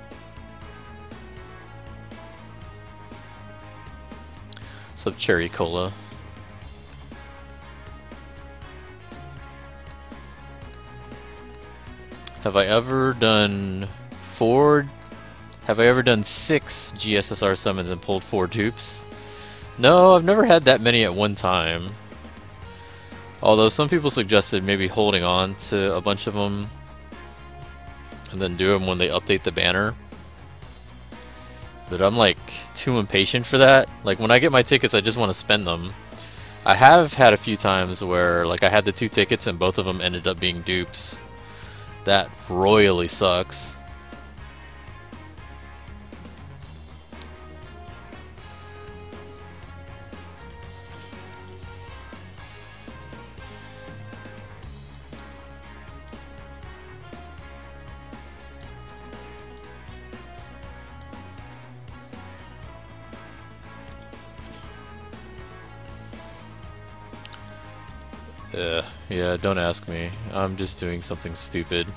What's up, Cherry Cola? Have I ever done 6 GSSR summons and pulled 4 dupes? No, I've never had that many at one time. Although some people suggested maybe holding on to a bunch of them and then do them when they update the banner. But I'm like too impatient for that. Like when I get my tickets, I just want to spend them. I have had a few times where, like, I had the 2 tickets and both of them ended up being dupes. That royally sucks. Yeah, don't ask me. I'm just doing something stupid.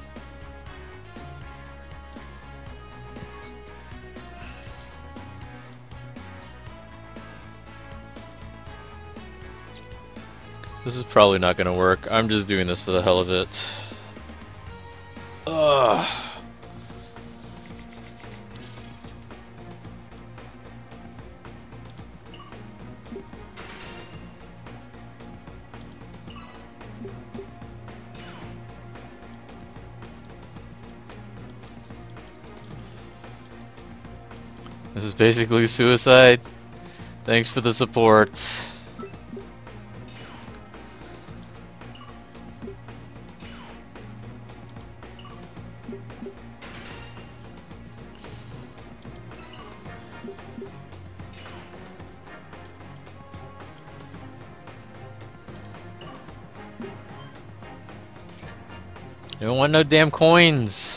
This is probably not gonna work. I'm just doing this for the hell of it. Ugh. This is basically suicide. Thanks for the support. I don't want no damn coins.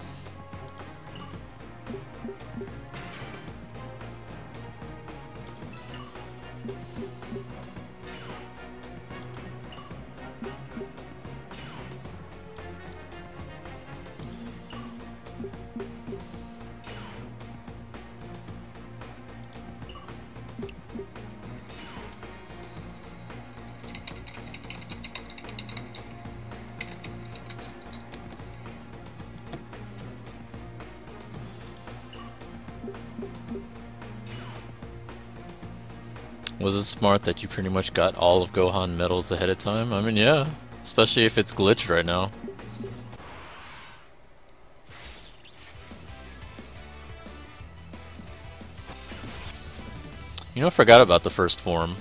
Was it smart that you pretty much got all of Gohan medals ahead of time? I mean, yeah. Especially if it's glitched right now. You know, I forgot about the first form.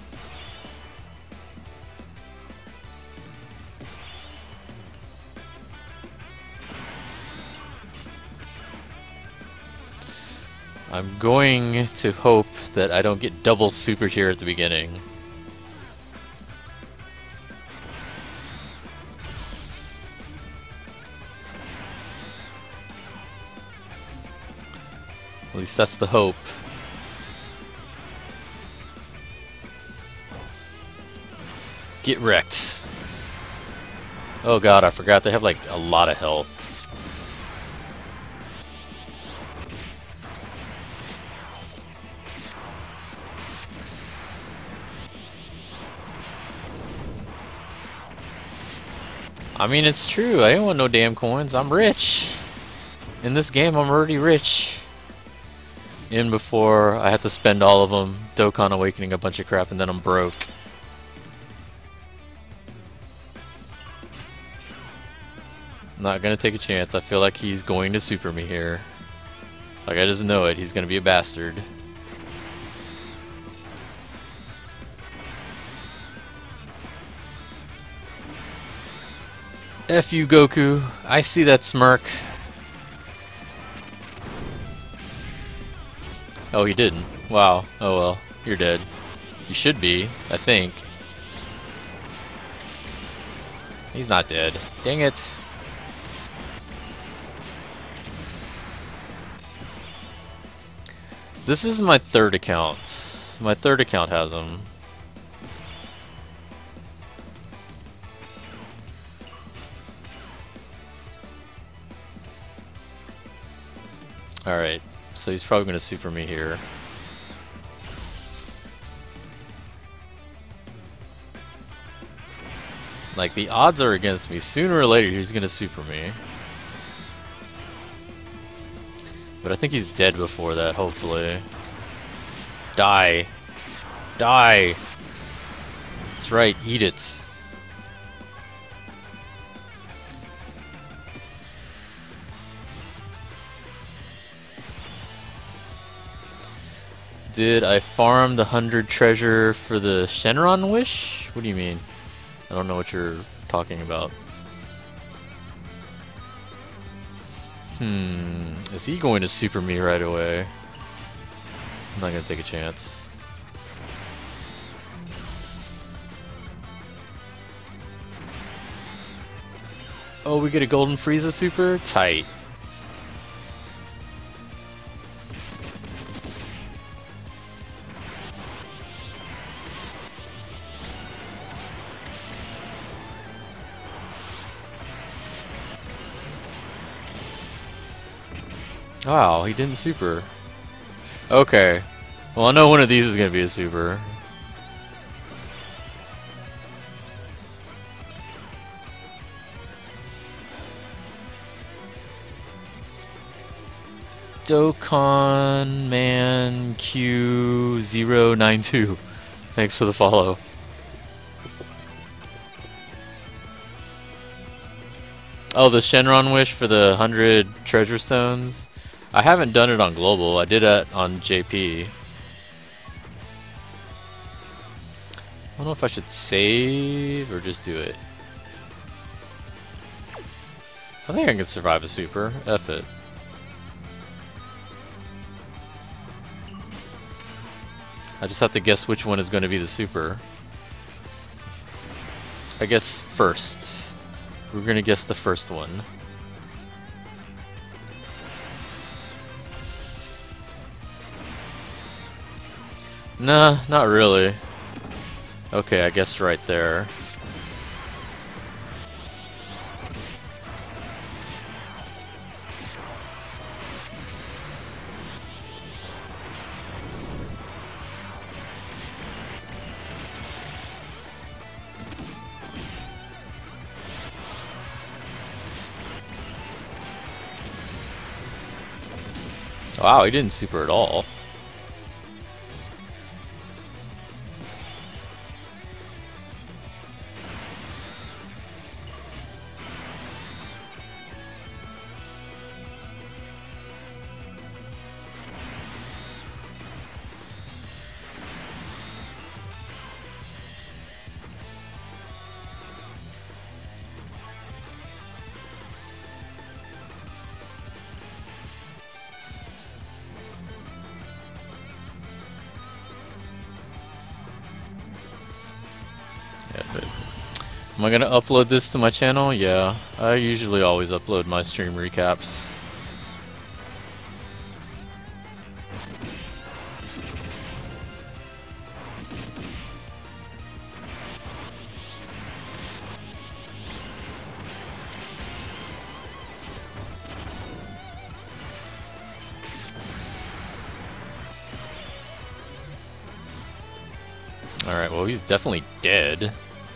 I'm going to hope that I don't get double super here at the beginning. At least that's the hope. Get wrecked. Oh god, I forgot they have like a lot of health. I mean, it's true. I didn't want no damn coins. I'm rich. In this game, I'm already rich. In before I had to spend all of them, Dokkan Awakening a bunch of crap, and then I'm broke. Not gonna take a chance. I feel like he's going to super me here. Like, I just know it. He's gonna be a bastard. F you, Goku. I see that smirk. Oh, he didn't. Wow. Oh well. You're dead. You should be, I think. He's not dead. Dang it. This is my third account. My third account has him. Alright, so he's probably going to super me here. Like, the odds are against me. Sooner or later, he's going to super me. But I think he's dead before that, hopefully. Die. Die! That's right, eat it. Did I farm the 100 treasure for the Shenron wish? What do you mean? I don't know what you're talking about. Is he going to super me right away? I'm not gonna take a chance. Oh, we get a Golden Frieza super? Tight. Wow, he didn't super. Okay. Well, I know one of these is gonna be a super. Dokkan Man Q092. Thanks for the follow. Oh, the Shenron wish for the 100 treasure stones? I haven't done it on global. I did it on JP. I don't know if I should save or just do it. I think I can survive a super. F it. I just have to guess which one is going to be the super. I guess first. We're going to guess the first one. Nah, not really. Okay, I guess right there. Wow, he didn't super at all. Am I gonna upload this to my channel? Yeah, I usually always upload my stream recaps. Alright, well he's definitely dead.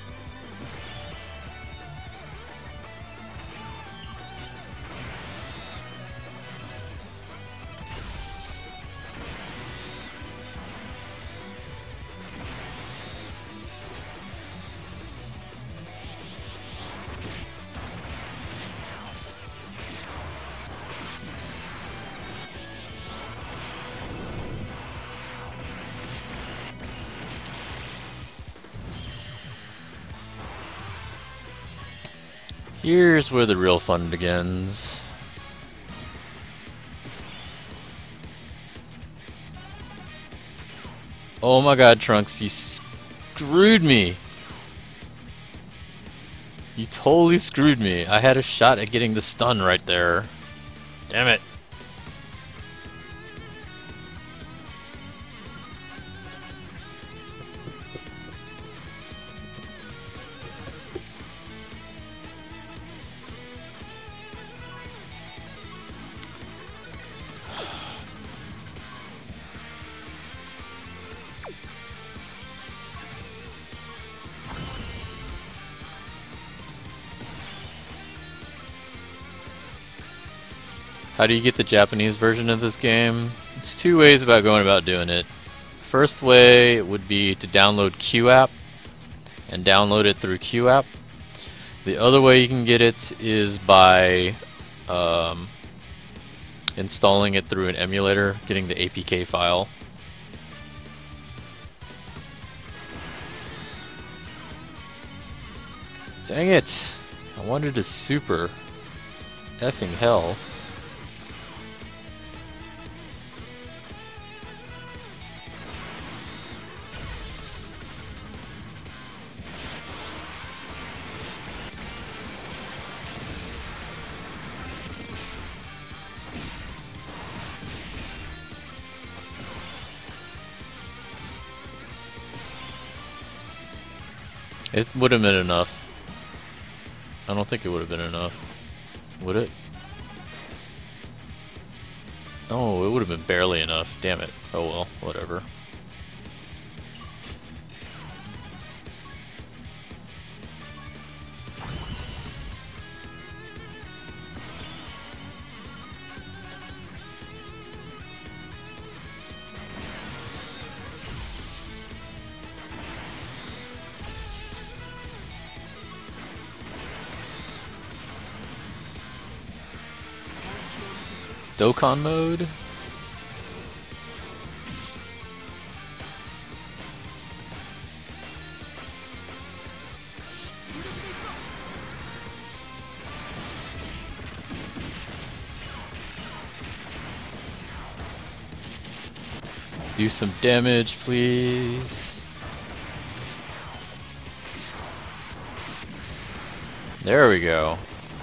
Here's where the real fun begins. Oh my god, Trunks, you screwed me! You totally screwed me. I had a shot at getting the stun right there. Damn it. How do you get the Japanese version of this game? It's two ways about going about doing it. First way would be to download QApp and download it through QApp. The other way you can get it is by installing it through an emulator, getting the APK file. Dang it! I wanted a super. Effing hell. It would have been enough. I don't think it would have been enough. Would it? Oh, it would have been barely enough. Damn it. Oh well, whatever. Dokkan mode? Do some damage, please. There we go.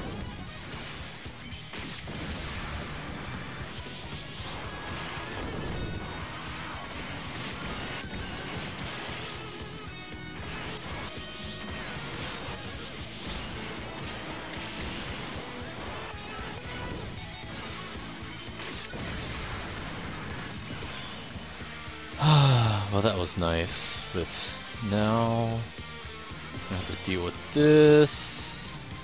Well, that was nice, but now I have to deal with this.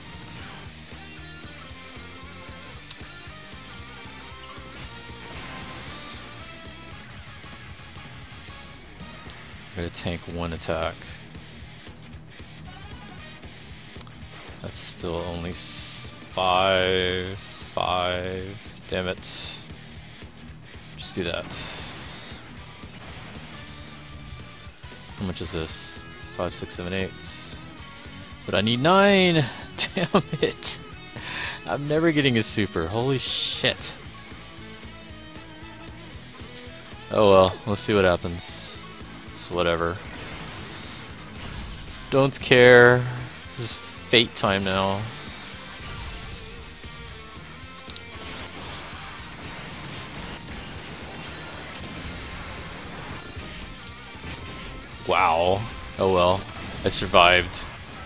I'm gonna tank one attack. That's still only 5. Damn it. Just do that. How much is this? 5, 6, 7, 8. But I need 9! Damn it! I'm never getting a super. Holy shit. Oh well, we'll see what happens. It's whatever. Don't care. This is fate time now. Wow. Oh well. I survived.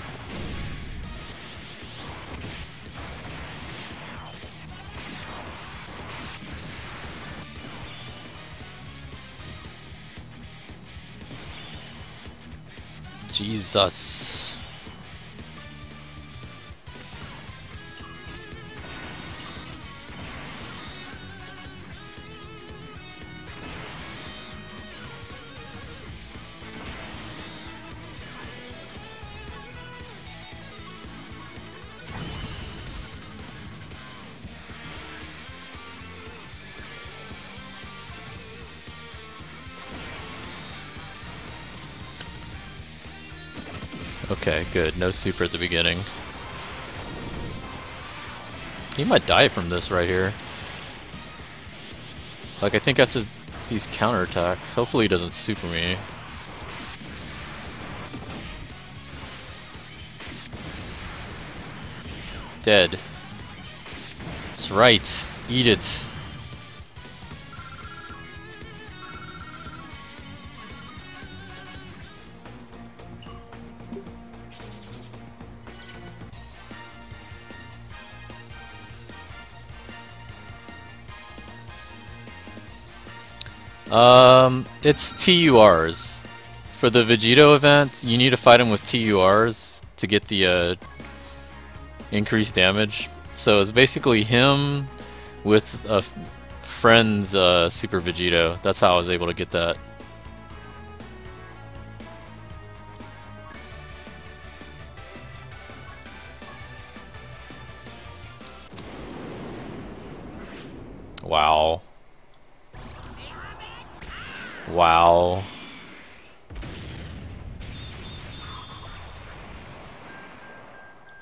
Jesus. Okay, good. No super at the beginning. He might die from this right here. Like, I think after these counterattacks, hopefully he doesn't super me. Dead. That's right. Eat it. It's TURs. For the Vegito event, you need to fight him with TURs to get the increased damage. So it's basically him with a friend's Super Vegito. That's how I was able to get that. Wow. Wow.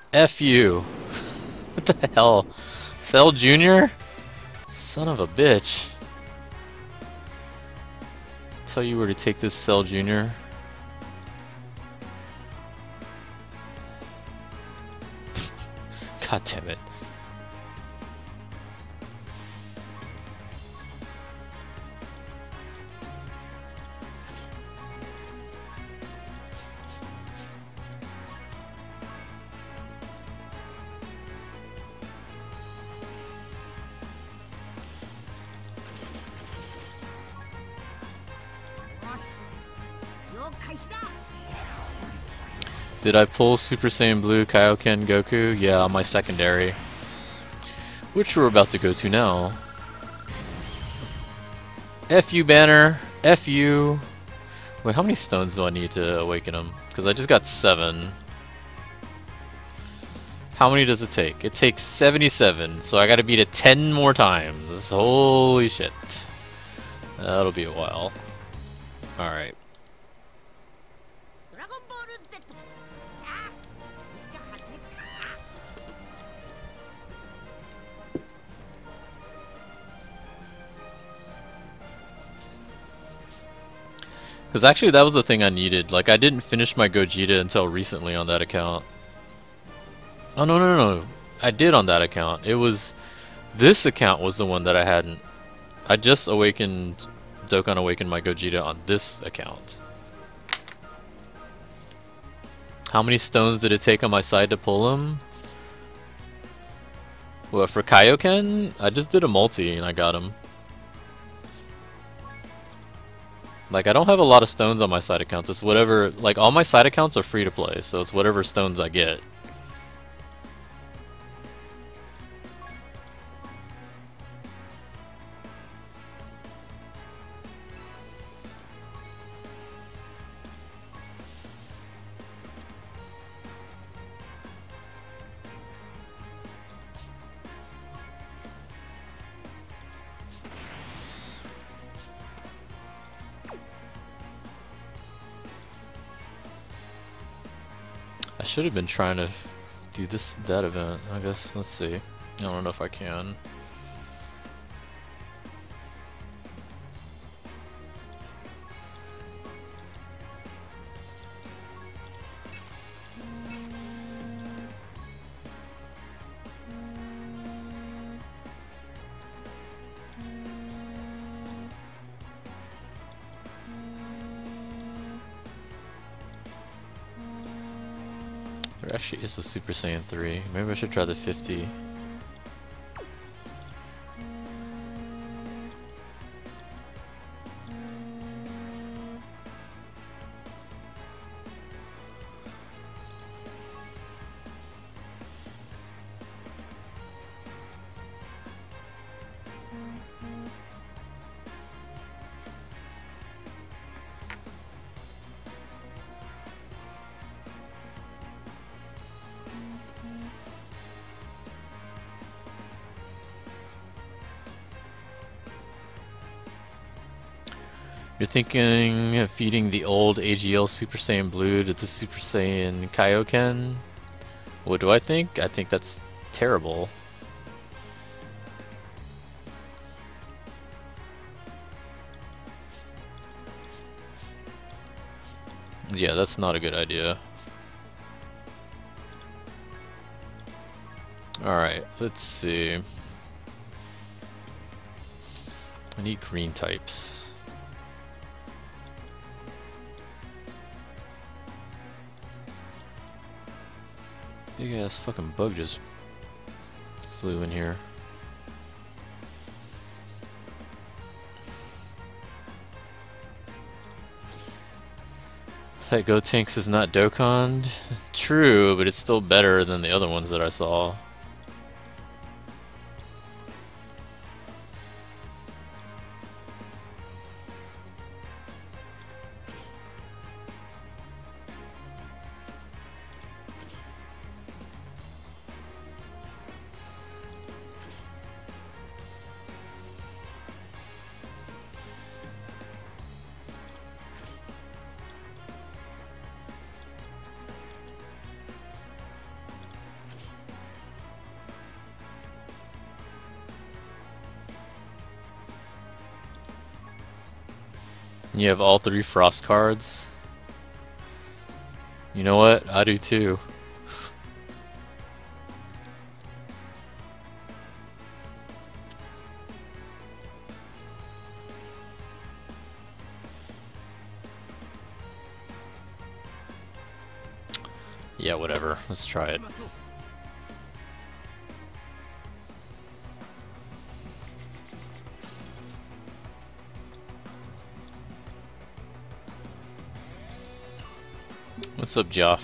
F you. What the hell? Cell Jr.? Son of a bitch. Tell you where to take this Cell Jr. God damn it. Did I pull Super Saiyan Blue Kaioken Goku? Yeah, on my secondary. Which we're about to go to now. F you, Banner. F you. Wait, how many stones do I need to awaken him? Because I just got 7. How many does it take? It takes 77, so I gotta beat it 10 more times. Holy shit. That'll be a while. Alright. Because actually that was the thing I needed. Like, I didn't finish my Gogeta until recently on that account. Oh, no. I did on that account. It was... This account was the one that I hadn't. I just awakened... Dokkan awakened my Gogeta on this account. How many stones did it take on my side to pull him? Well, for Kaioken, I just did a multi and I got him. Like, I don't have a lot of stones on my side accounts. It's whatever... Like, all my side accounts are free to play, so it's whatever stones I get. I should have been trying to do that event, I guess. Let's see. I don't know if I can. There actually is a Super Saiyan 3. Maybe I should try the 50. You're thinking of feeding the old AGL Super Saiyan Blue to the Super Saiyan Kaioken? What do I think? I think that's terrible. Yeah, that's not a good idea. Alright, let's see. I need green types. Big ass fucking bug just flew in here. That Gotenks is not Dokkan. True, but it's still better than the other ones that I saw. You have all 3 frost cards. You know what? I do too. Yeah, whatever. Let's try it. What's up, Joff?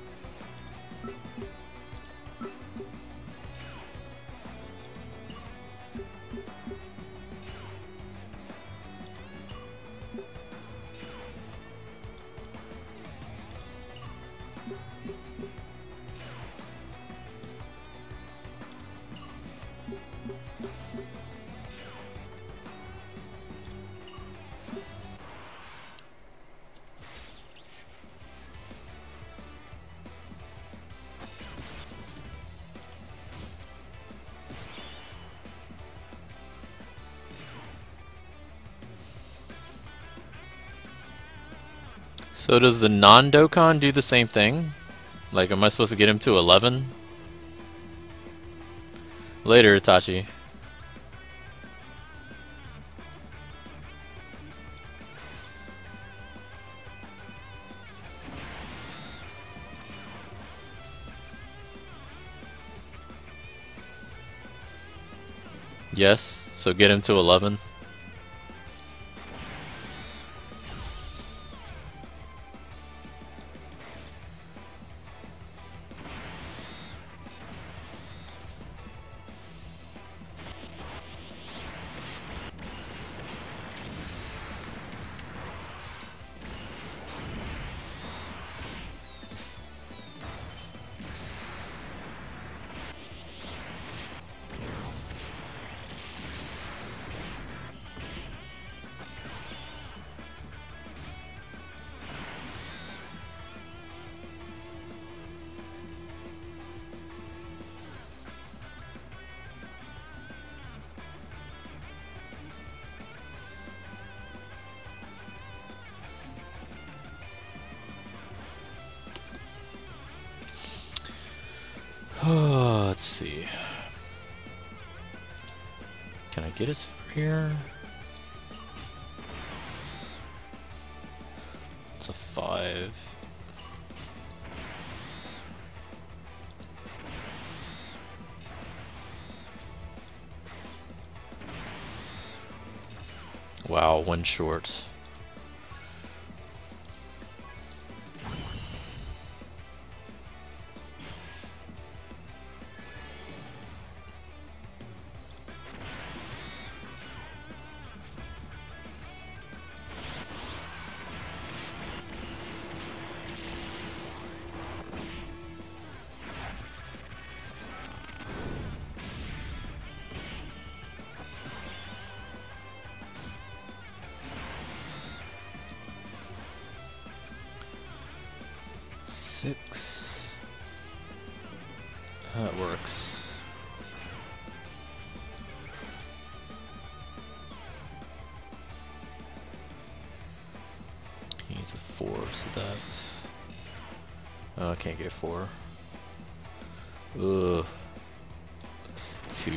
So does the non-Dokkan do the same thing? Like, am I supposed to get him to 11? Later, Itachi. Yes, so get him to 11. Let's see. Can I get it over here? It's a 5. Wow, 1 short. Six. That works. He needs a 4, so that. Oh, I can't get 4. Ugh. It's 2.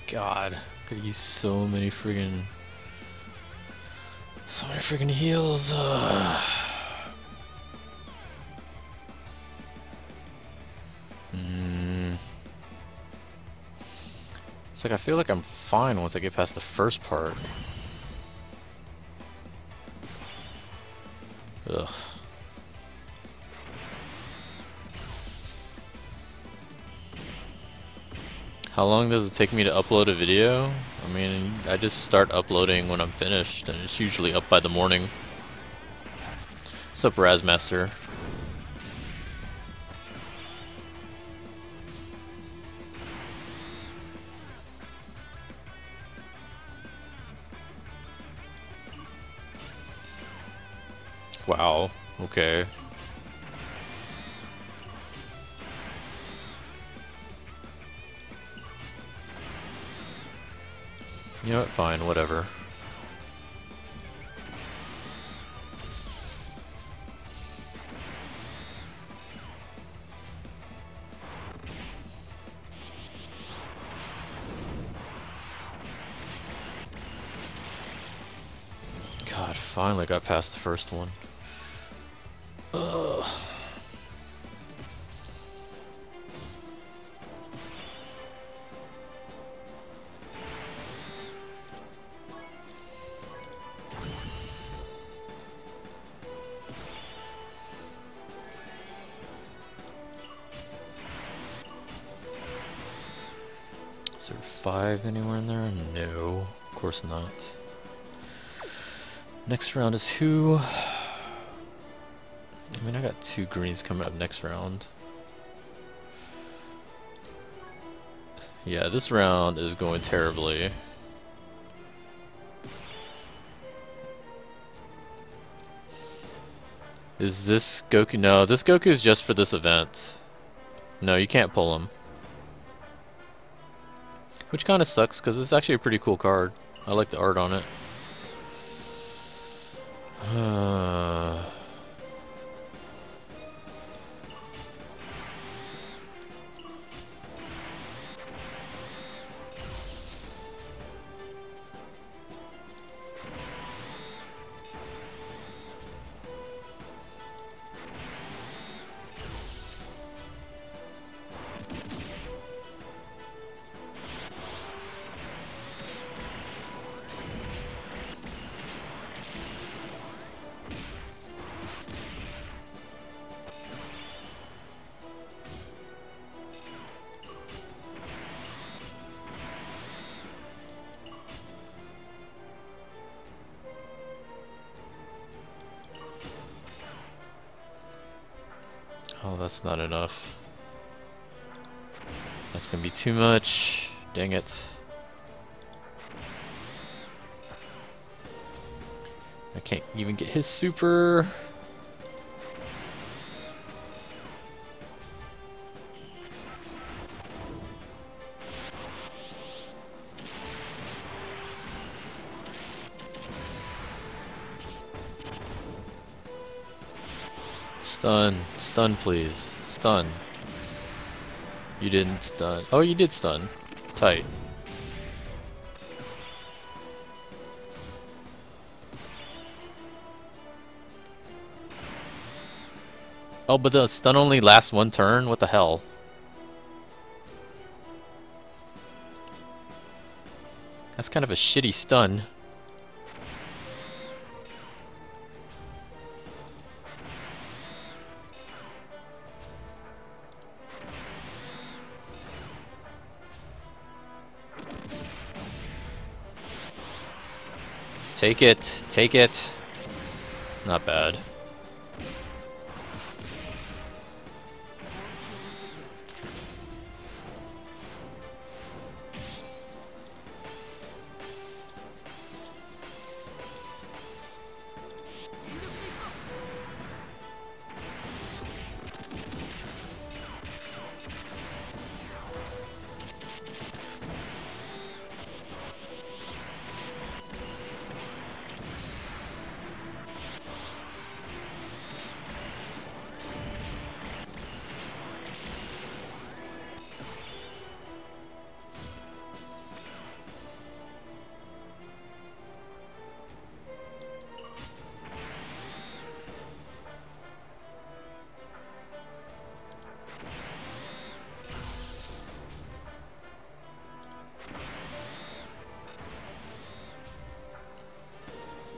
God, could use so many friggin' heals. It's like I feel like I'm fine once I get past the first part. Ugh. How long does it take me to upload a video? I mean, I just start uploading when I'm finished, and it's usually up by the morning. What's up, Razmaster? Wow, okay. You know what, fine, whatever. God, finally got past the first one. Ugh. Is there 5 anywhere in there? No, of course not. Next round is who? I mean, I got 2 greens coming up next round. Yeah, this round is going terribly. Is this Goku? No, this Goku is just for this event. No, you can't pull him. Which kind of sucks, because it's actually a pretty cool card. I like the art on it. Oh, that's not enough. That's gonna be too much. Dang it. I can't even get his super. Stun. Stun, please. Stun. You didn't stun. Oh, you did stun. Tight. Oh, but the stun only lasts 1 turn? What the hell? That's kind of a shitty stun. Take it. Take it. Not bad.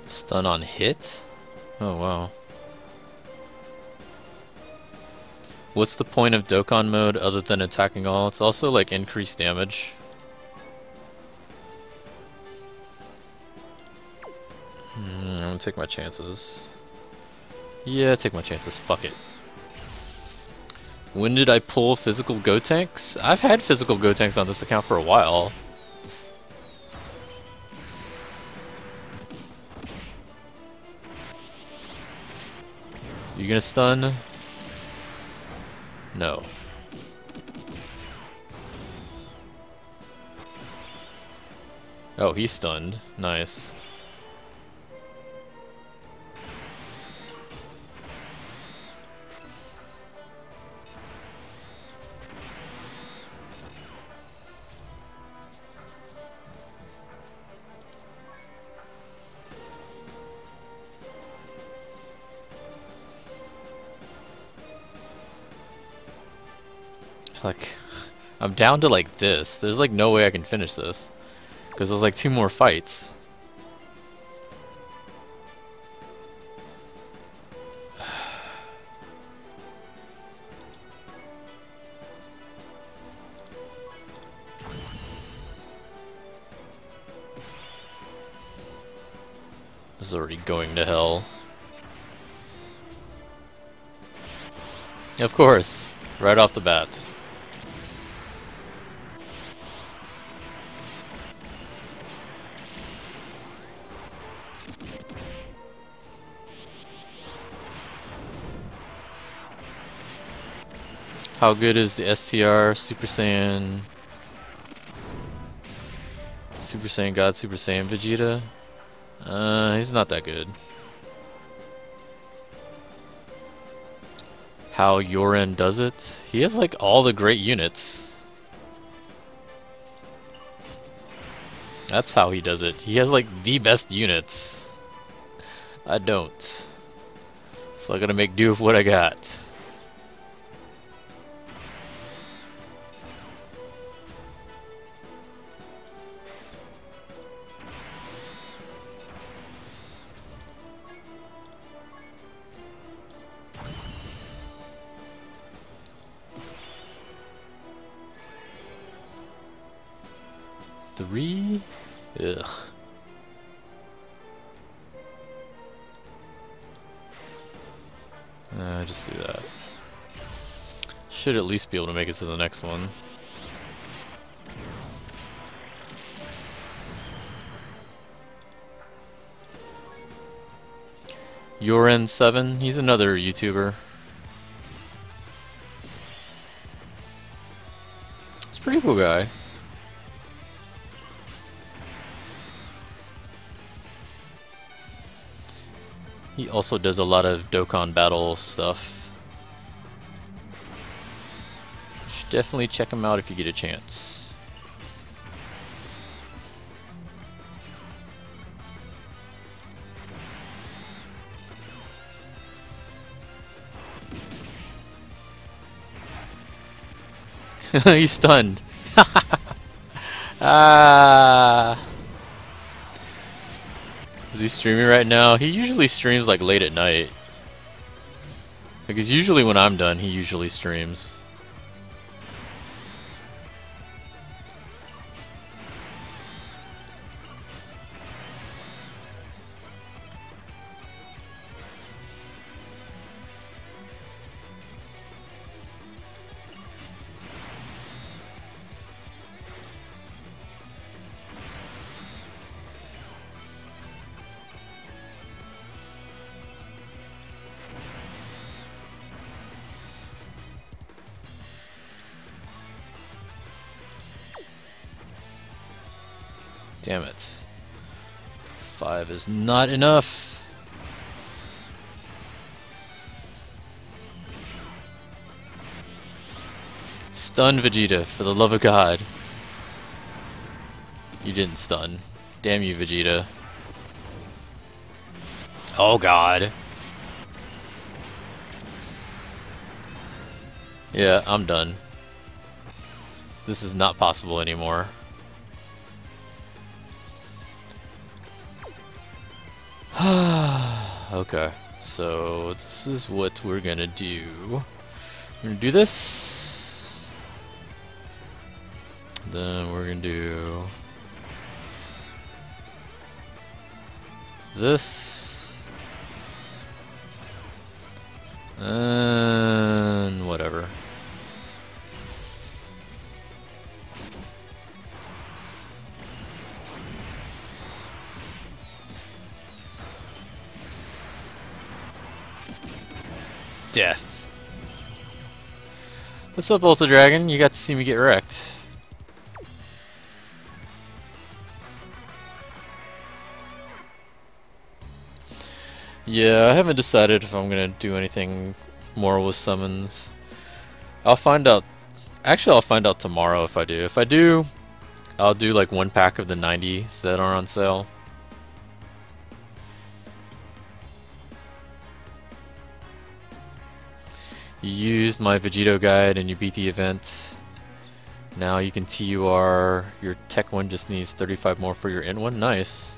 Stun on hit? Oh wow. What's the point of Dokkan mode other than attacking all? It's also like increased damage. I'm gonna take my chances. Yeah, take my chances. Fuck it. When did I pull physical Gotenks? I've had physical Gotenks on this account for a while. You gonna stun? No. Oh, he's stunned. Nice. Like, I'm down to like this. There's like no way I can finish this. Because there's like 2 more fights. This is already going to hell. Of course, right off the bat. How good is the STR Super Saiyan God, Super Saiyan Vegeta? He's not that good. How Yoren does it? He has like all the great units. That's how he does it. He has like the best units. I don't. So I gotta make do with what I got. Three? Ugh. Just do that. Should at least be able to make it to the next one. Yoren7, he's another YouTuber. He's a pretty cool guy. He also does a lot of Dokkan battle stuff. Should definitely check him out if you get a chance. He's stunned. Ah. Is he streaming right now? He usually streams like late at night. Because usually when I'm done, he usually streams. Damn it. 5 is not enough. Stun Vegeta, for the love of God. You didn't stun. Damn you, Vegeta. Oh God. Yeah, I'm done. This is not possible anymore. Okay, so this is what we're gonna do. We're gonna do this. Then we're gonna do this. And whatever. Death. What's up, Ultra Dragon? You got to see me get wrecked. Yeah, I haven't decided if I'm gonna do anything more with summons. I'll find out. Actually, I'll find out tomorrow if I do. If I do, I'll do like one pack of the 90s that are on sale. You used my Vegito guide and you beat the event. Now you can TUR. Your tech one just needs 35 more for your int one. Nice.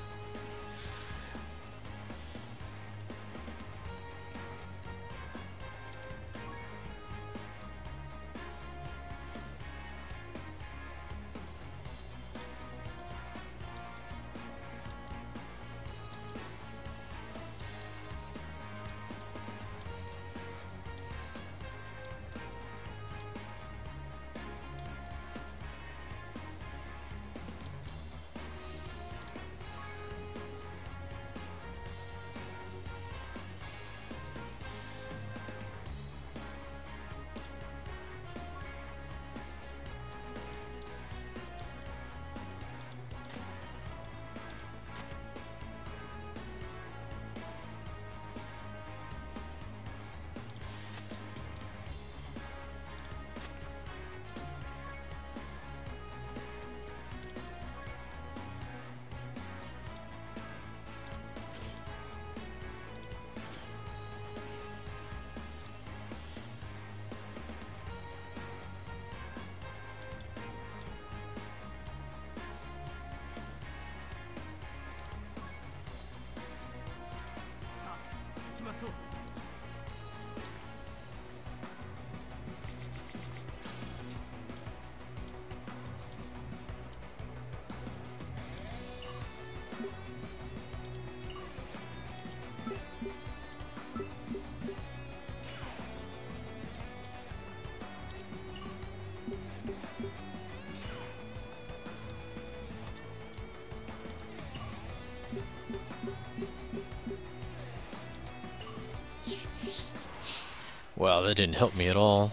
Wow, that didn't help me at all.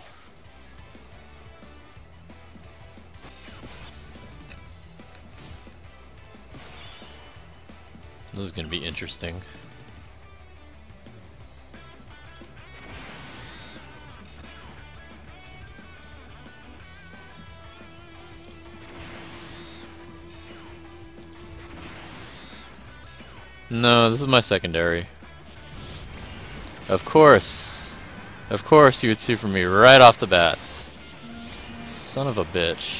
This is gonna be interesting. No, this is my secondary. Of course. Of course you would super me right off the bat. Son of a bitch.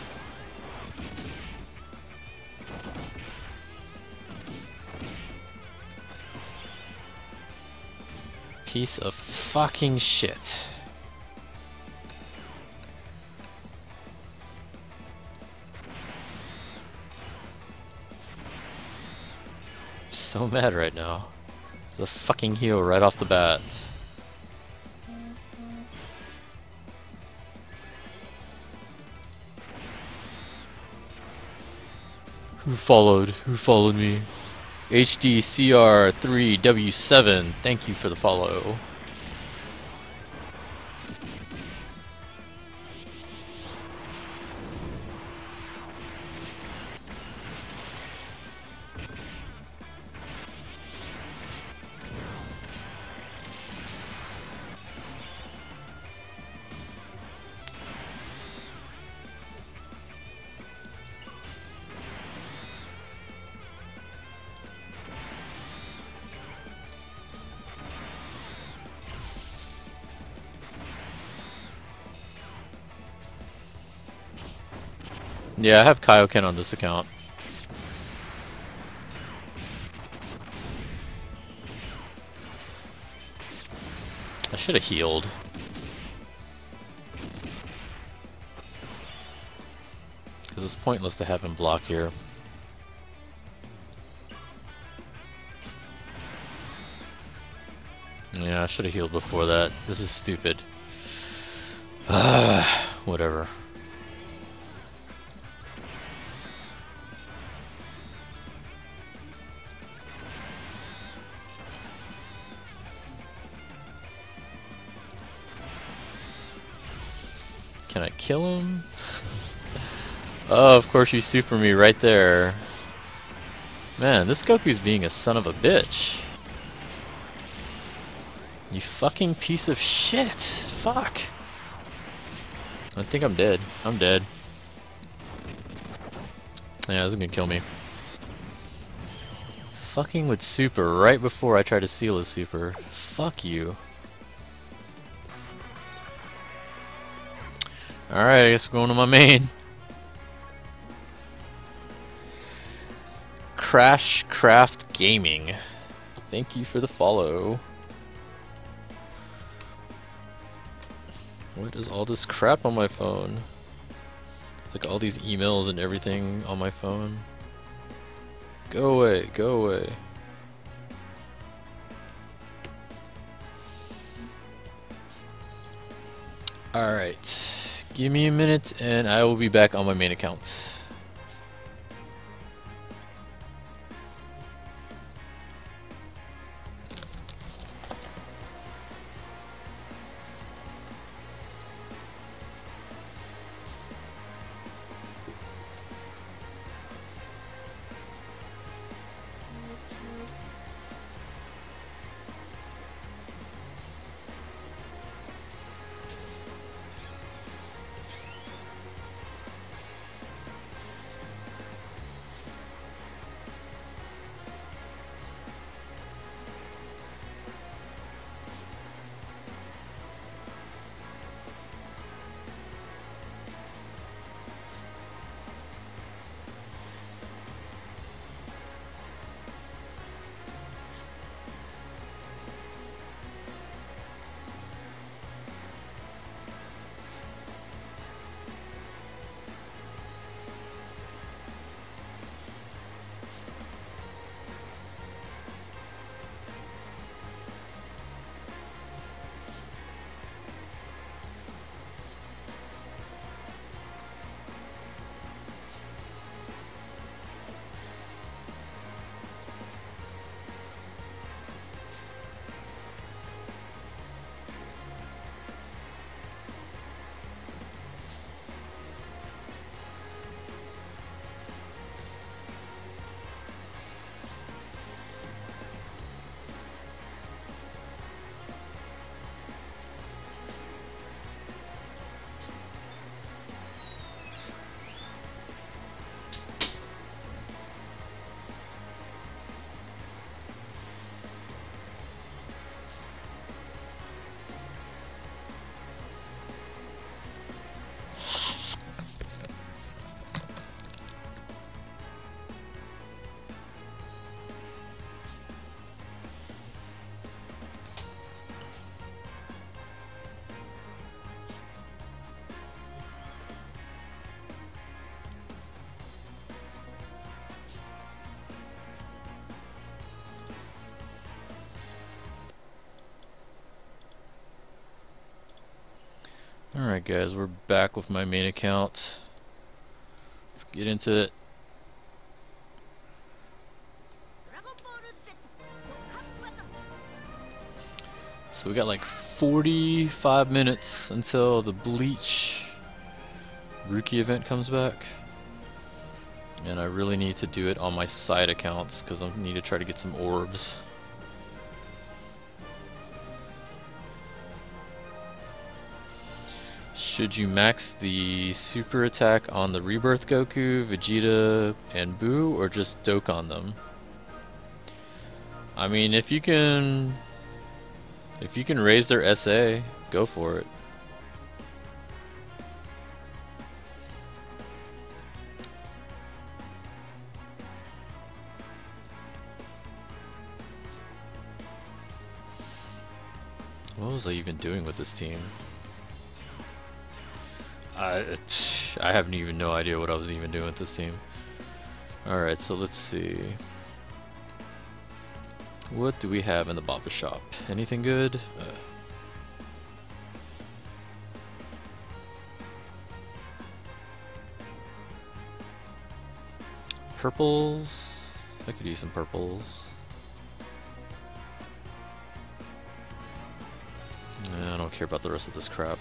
Piece of fucking shit. So mad right now. The fucking heal right off the bat. Who followed? Who followed me? HDCR3W7, thank you for the follow. Yeah, I have Kaioken on this account. I should have healed. Because it's pointless to have him block here. Yeah, I should have healed before that. This is stupid. Whatever. Can I kill him? Oh, of course you super me right there. Man, this Goku's being a son of a bitch. You fucking piece of shit. Fuck. I think I'm dead. I'm dead. Yeah, this is gonna kill me. Fucking with super right before I try to seal his super. Fuck you. Alright, I guess we're going to my main. Crashcraft Gaming. Thank you for the follow. What is all this crap on my phone? It's like all these emails and everything on my phone. Go away, go away. Alright, give me a minute and I will be back on my main account. Alright guys, we're back with my main account. Let's get into it. So we got like 45 minutes until the Bleach Rookie event comes back. And I really need to do it on my side accounts because I need to try to get some orbs. Should you max the super attack on the Rebirth Goku, Vegeta, and Buu, or just Dokkan them? I mean, if you can raise their SA, go for it. What was I even doing with this team? I have even no idea what I was even doing with this team. Alright, so let's see. What do we have in the Baba shop? Anything good? Purples? I could use some purples. I don't care about the rest of this crap.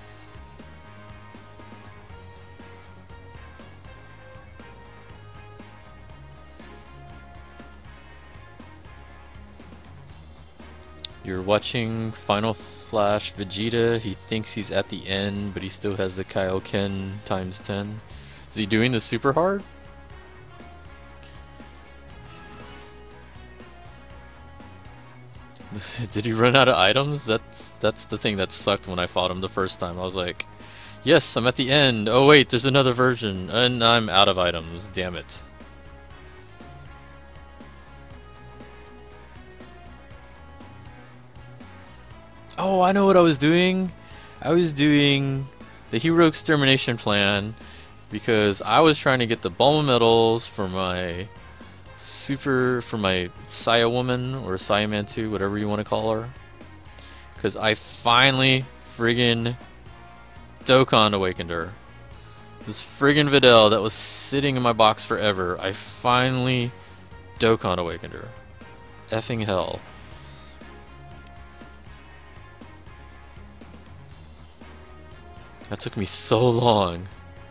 You're watching Final Flash Vegeta. He thinks he's at the end, but he still has the Kaioken times 10. Is he doing the super hard? Did he run out of items? That's the thing that sucked when I fought him the first time. I was like, yes, I'm at the end. Oh wait, there's another version, and I'm out of items. Damn it. Oh, I know what I was doing. I was doing the Hero Extermination Plan because I was trying to get the Bulma medals for my Saya Woman or Saya Man 2, whatever you want to call her. Because I finally friggin' Dokkan awakened her. This friggin' Videl that was sitting in my box forever, I finally Dokkan awakened her. Effing hell. That took me so long.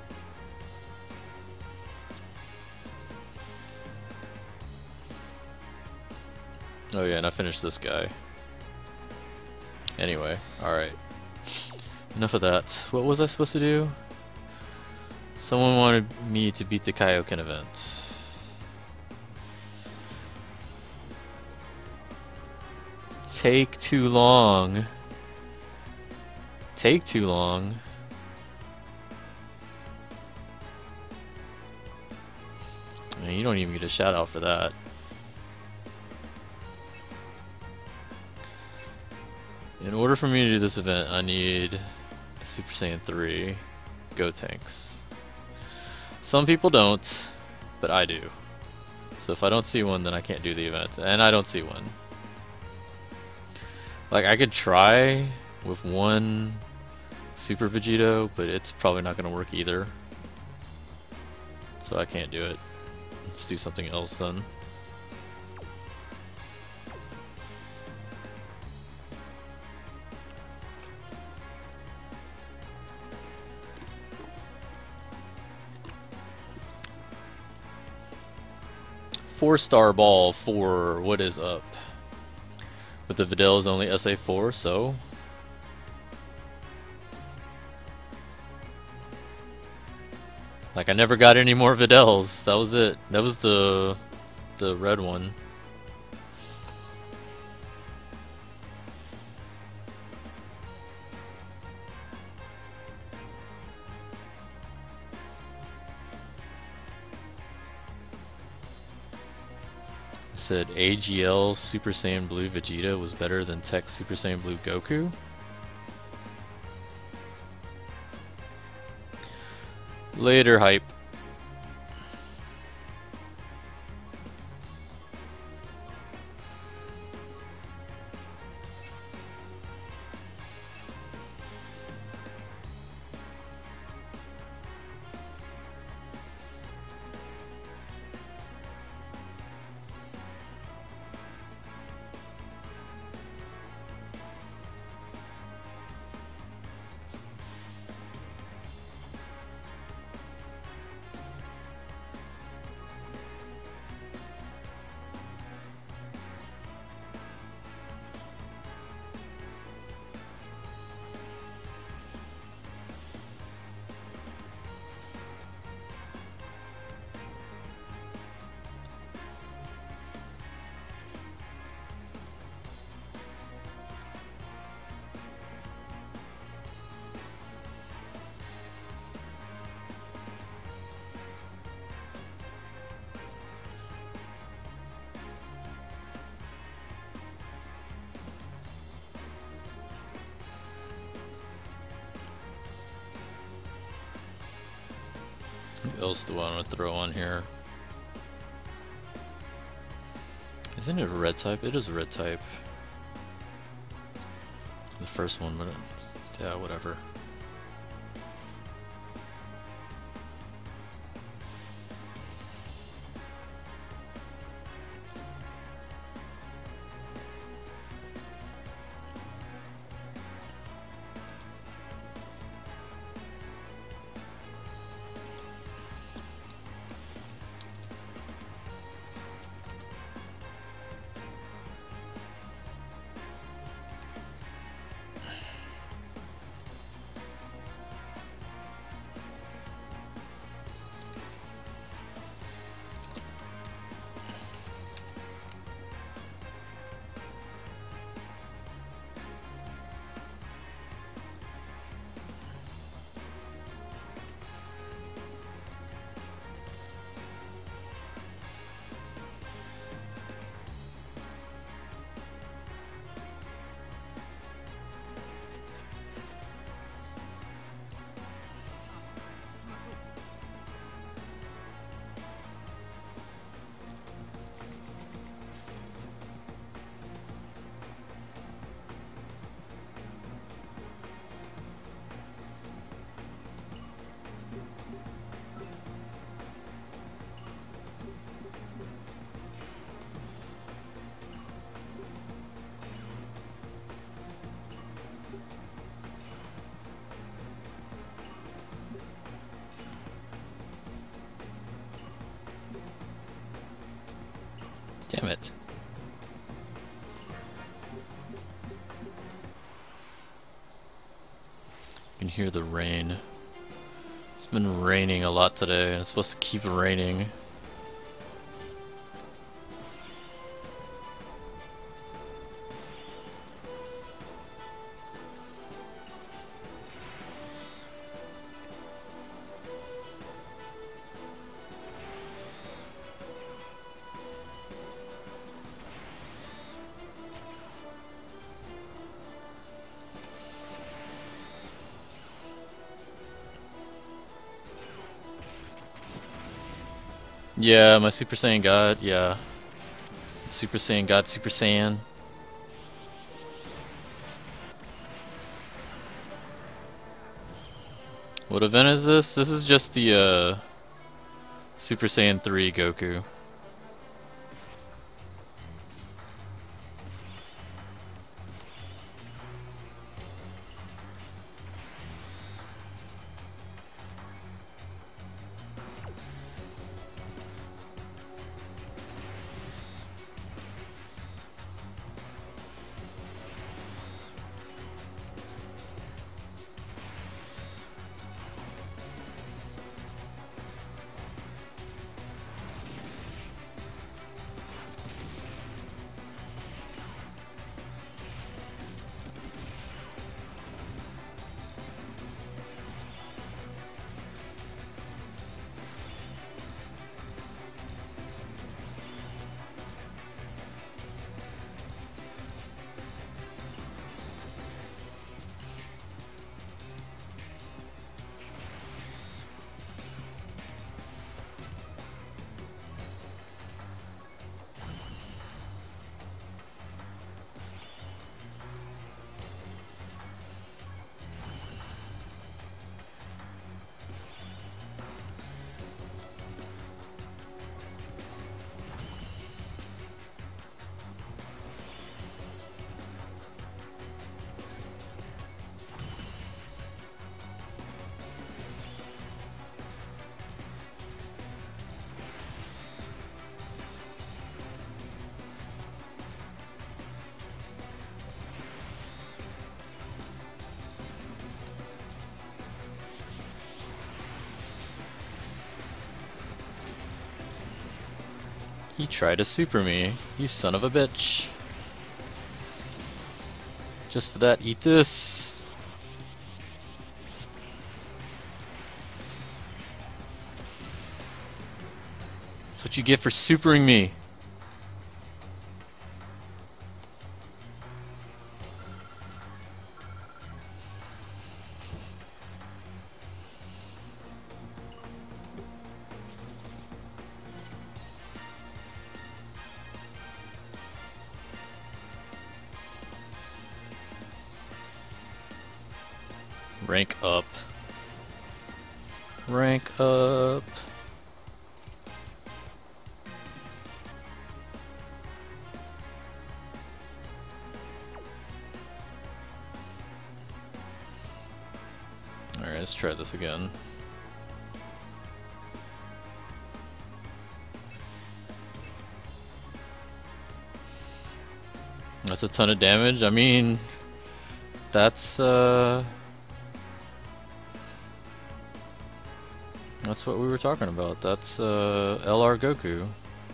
Oh yeah, and I finished this guy. Anyway, alright. Enough of that. What was I supposed to do? Someone wanted me to beat the Kaioken event. Take too long. Take too long. I mean, you don't even get a shout out for that. In order for me to do this event, I need a Super Saiyan 3 Gotenks. Some people don't, but I do. So if I don't see one, then I can't do the event, and I don't see one. Like, I could try with one Super Vegito, but it's probably not going to work either. So I can't do it. Let's do something else then. Four-star ball for what is up? But the Videl is only SA4, so like, I never got any more Videls. That was it. That was the red one. I said AGL Super Saiyan Blue Vegeta was better than Tech Super Saiyan Blue Goku. Later, hype. else do I want to throw on here? Isn't it a red type? It is a red type. The first one, but yeah, whatever. Damn it. You can hear the rain. It's been raining a lot today, and it's supposed to keep raining. Yeah, my Super Saiyan God, yeah. Super Saiyan God, Super Saiyan. What event is this? This is just the Super Saiyan 3 Goku. He tried to super me, you son of a bitch. Just for that, eat this. That's what you get for supering me. Rank up. Rank up. Alright, let's try this again. That's a ton of damage. I mean, that's what we were talking about. That's LR Goku.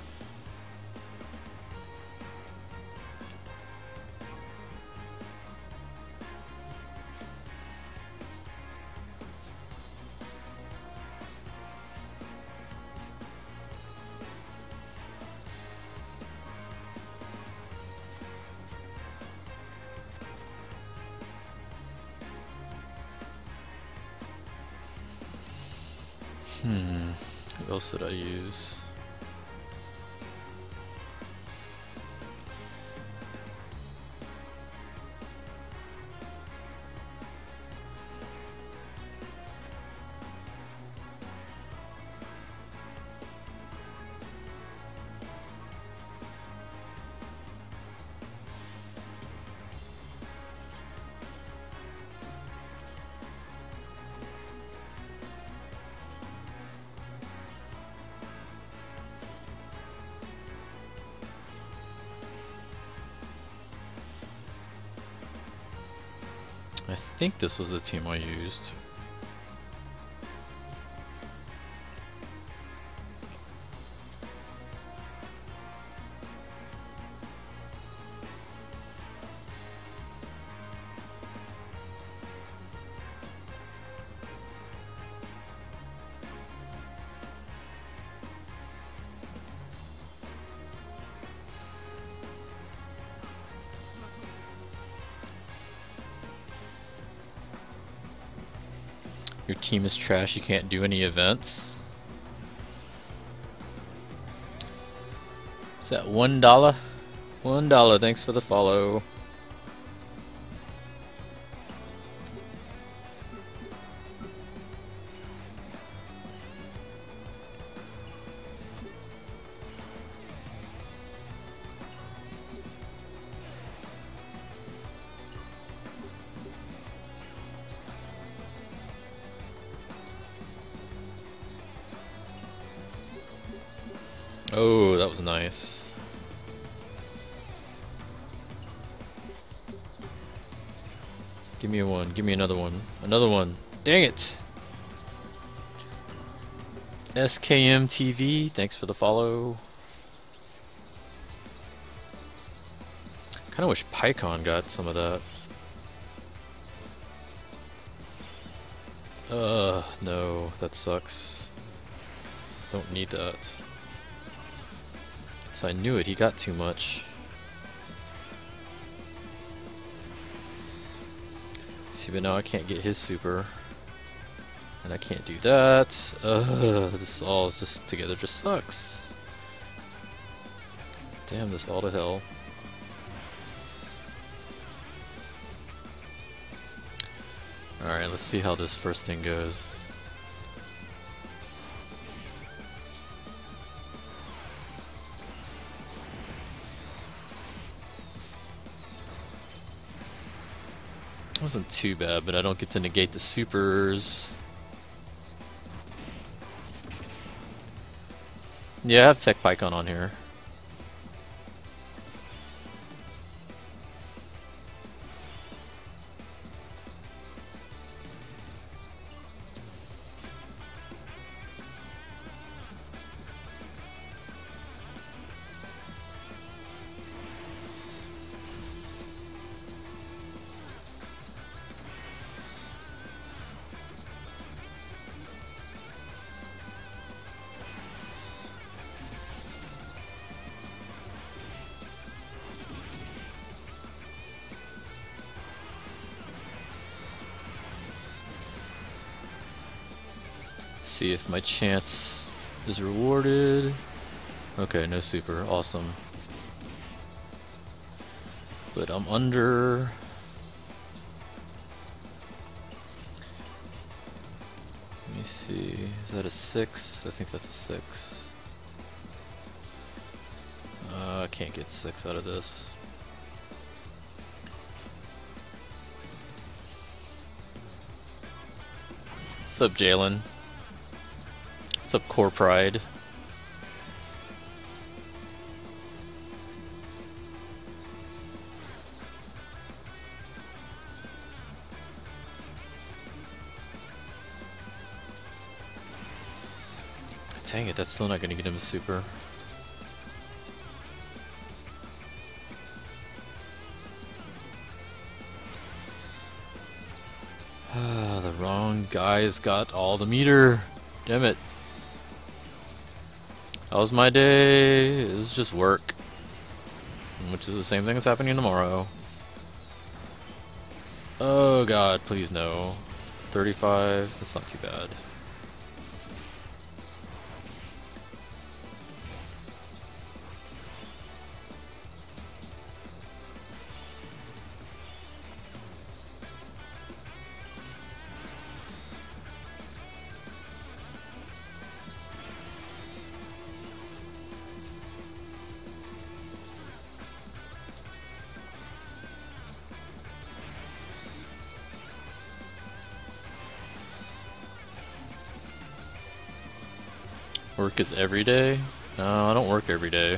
Who else did I use? I think this was the team I used. Your team is trash, you can't do any events. Is that $1? $1, thanks for the follow. Oh, that was nice. Give me a one, give me another one. Another one. Dang it! SKM TV, thanks for the follow. Kinda wish PyCon got some of that. No, that sucks. Don't need that. So I knew it, he got too much. See, but now I can't get his super. And I can't do that. This all is just together just sucks. Damn this all to hell. Alright, let's see how this first thing goes. Wasn't too bad, but I don't get to negate the supers. Yeah, I have Tech PyCon on here. See if my chance is rewarded. Okay, no super. Awesome. But I'm under. me see. Is that a 6? I think that's a 6. I can't get 6 out of this. What's up, Jalen? What's up, Core Pride? Dang it, that's still not gonna get him a super. The wrong guy's got all the meter. Damn it. That was my day. It was just work. Which is the same thing that's happening tomorrow. Oh god, please no. 35, that's not too bad. Work is every day? No, I don't work every day.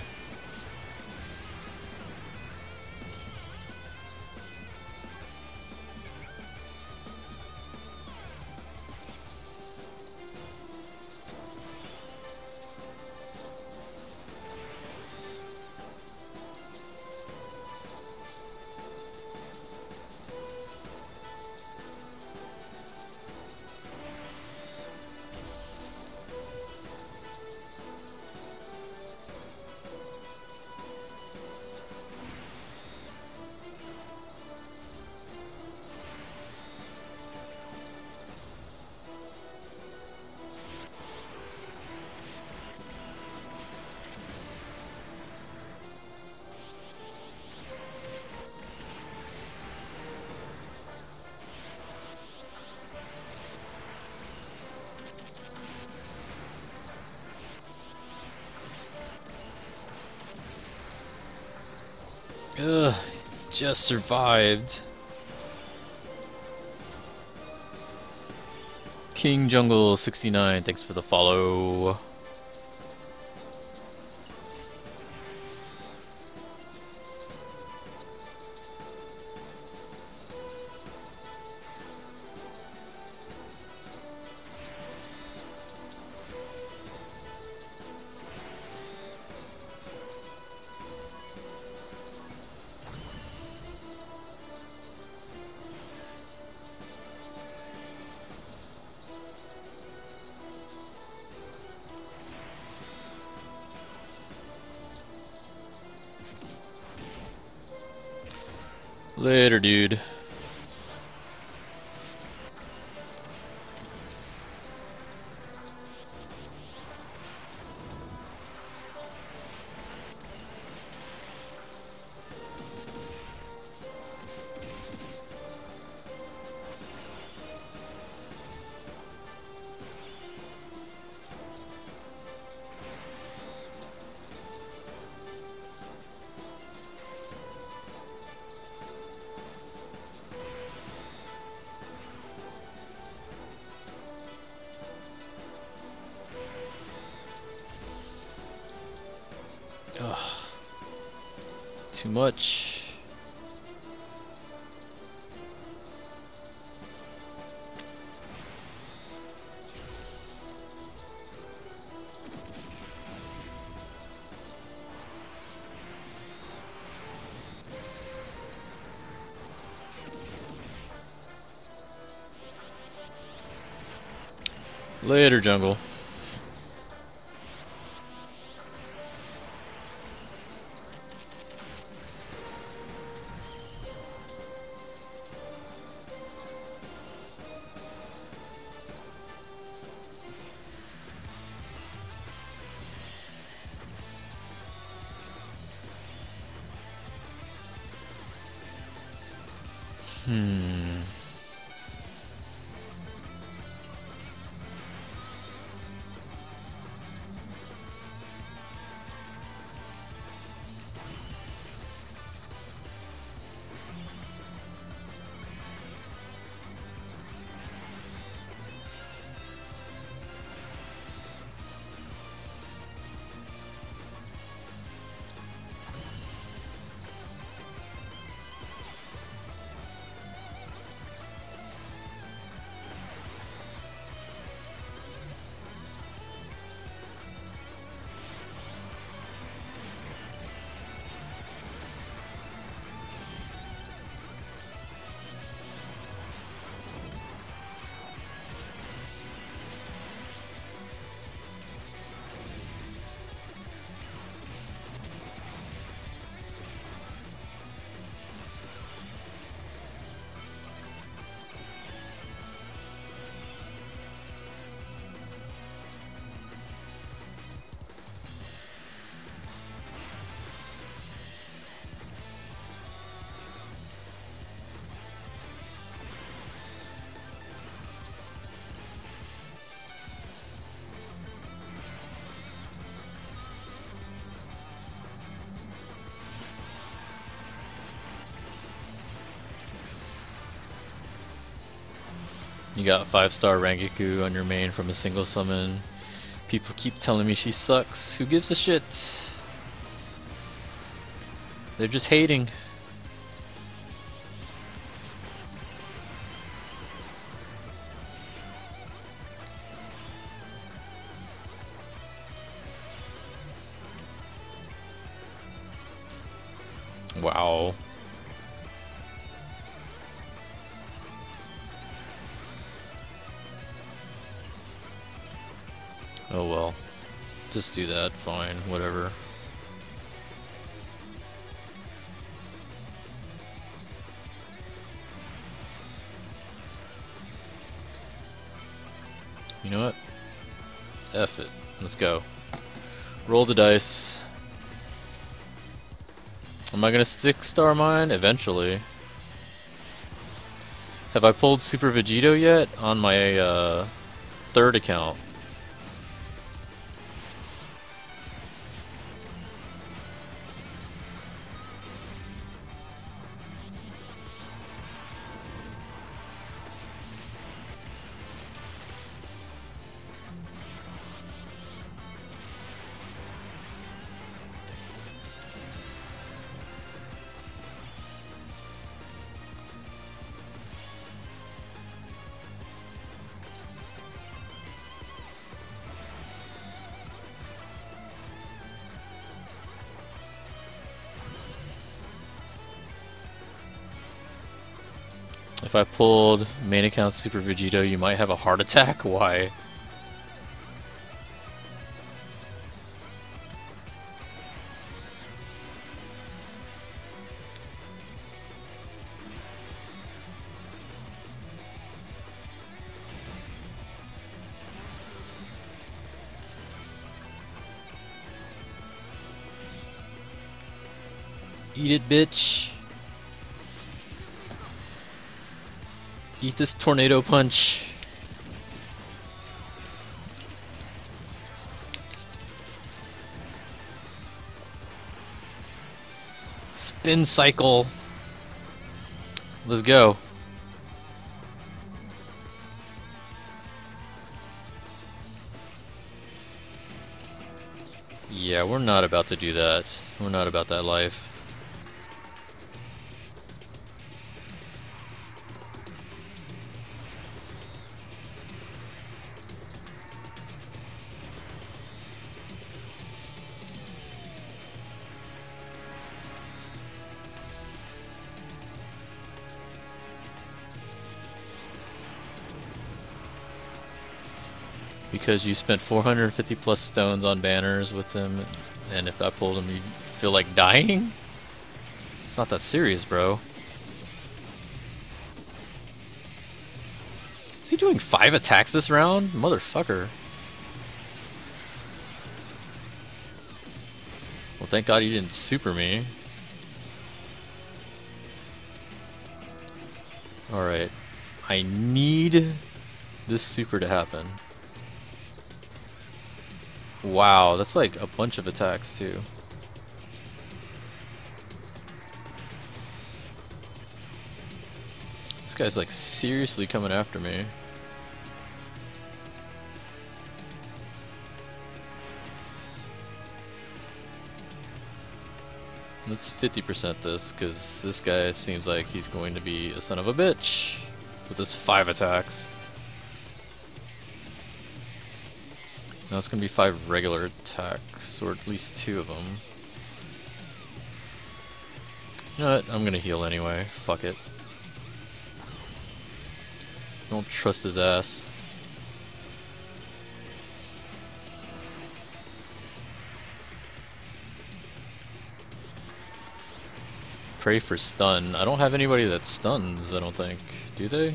Ugh, just survived. King Jungle 69, thanks for the follow. Later, dude. Ugh. Too much. Later, jungle. You got 5-star Rangiku on your main from a single summon. People keep telling me she sucks. Who gives a shit? They're just hating. Wow. Oh well. Just do that, fine, whatever. You know what? F it. Let's go. Roll the dice. Am I gonna 6-star mine? Eventually. Have I pulled Super Vegito yet? On my third account. If I pulled main account Super Vegito, you might have a heart attack? Why? Eat it, bitch. Eat this tornado punch. Spin cycle. Let's go. Yeah, we're not about to do that. We're not about that life. Because you spent 450 plus stones on banners with him, and if I pulled him, you feel like dying? It's not that serious, bro. Is he doing 5 attacks this round? Motherfucker. Well, thank God he didn't super me. Alright. I need this super to happen. Wow, that's like a bunch of attacks too. This guy's like seriously coming after me. Let's 50% this, because this guy seems like he's going to be a son of a bitch with his 5 attacks. Now it's gonna be 5 regular attacks, or at least 2 of them. You know what? I'm gonna heal anyway. Fuck it. Don't trust his ass. Pray for stun. I don't have anybody that stuns, I don't think. Do they?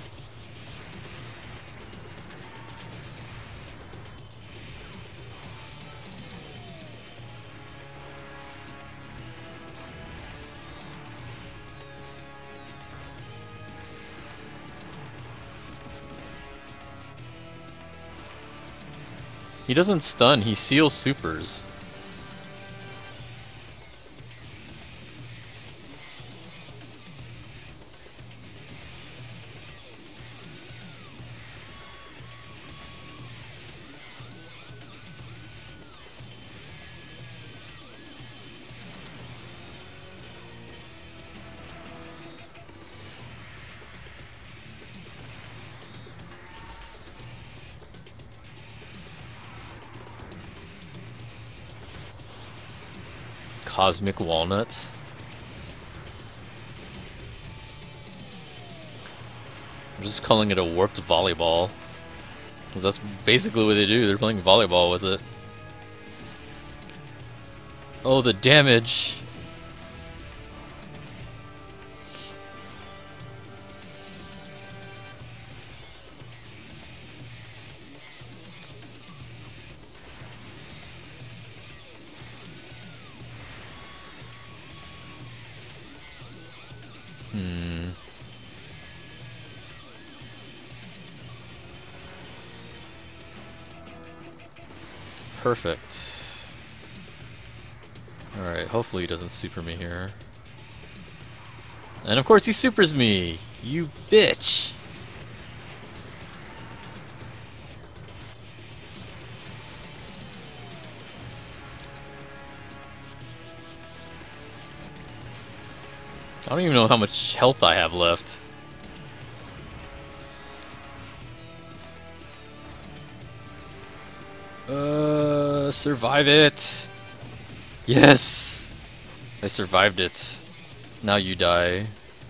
He doesn't stun, he seals supers. Cosmic Walnut. I'm just calling it a warped volleyball. Because that's basically what they do, they're playing volleyball with it. Oh, the damage! Perfect. Alright, hopefully he doesn't super me here. And of course he supers me! You bitch! I don't even know how much health I have left. Survive it! Yes! I survived it. Now you die.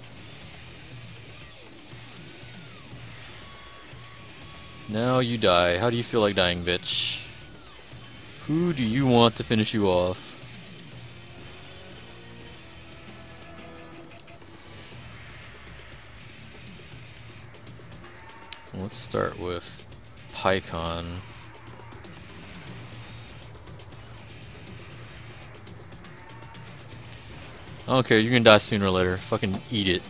Now you die. How do you feel like dying, bitch? Who do you want to finish you off? Let's start with Pycon. I don't care, you're gonna die sooner or later. Fucking eat it.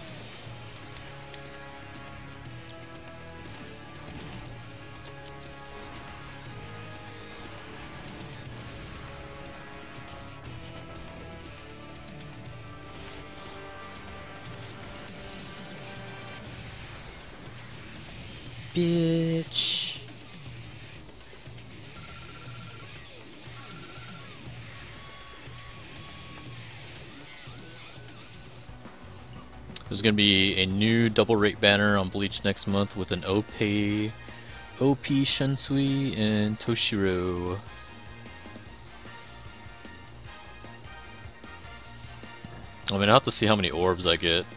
Bitch. There's gonna be a new double rate banner on Bleach next month with an OP Shansui and Toshiro. I mean, I'll have to see how many orbs I get.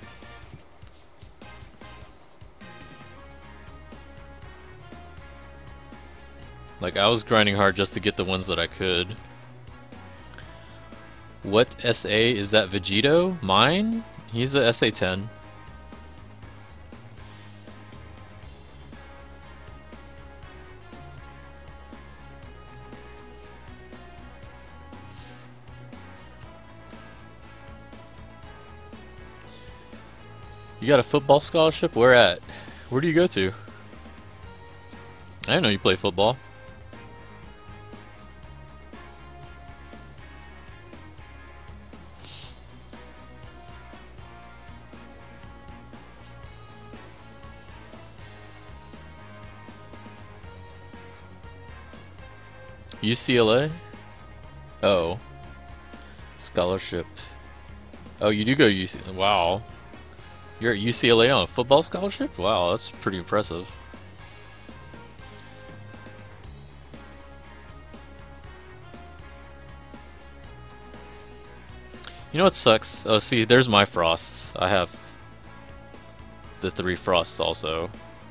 Like, I was grinding hard just to get the ones that I could. What SA is that? Vegito? Mine? He's a SA10. You got a football scholarship? Where at? Where do you go to? I didn't know you play football. UCLA? Oh. Scholarship. Oh, you do go to UCLA. Wow. You're at UCLA on a football scholarship? Wow, that's pretty impressive. You know what sucks? Oh, see, there's my frosts. I have the 3 frosts also.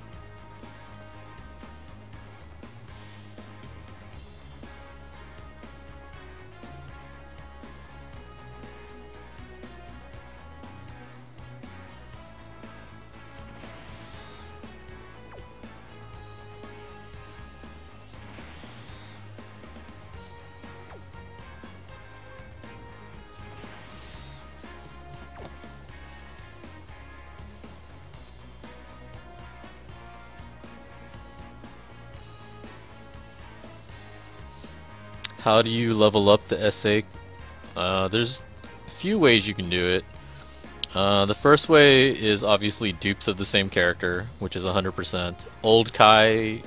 How do you level up the SA? There's a few ways you can do it. The first way is obviously dupes of the same character, which is 100%. Old Kai,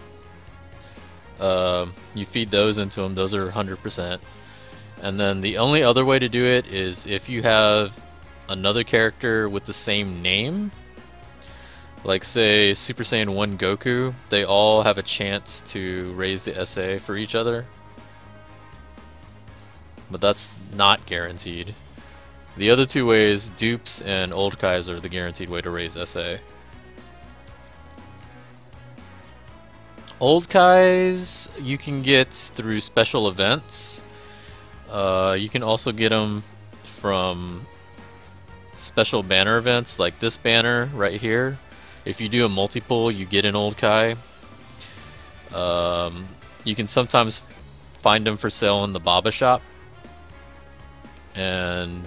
you feed those into them, those are 100%. And then the only other way to do it is if you have another character with the same name, like say Super Saiyan 1 Goku, they all have a chance to raise the SA for each other. but that's not guaranteed. The other two ways, dupes and old Kais, are the guaranteed way to raise SA. Old Kais you can get through special events. You can also get them from special banner events, like this banner right here. If you do a multi-pull, you get an old Kai. You can sometimes find them for sale in the Baba shop. And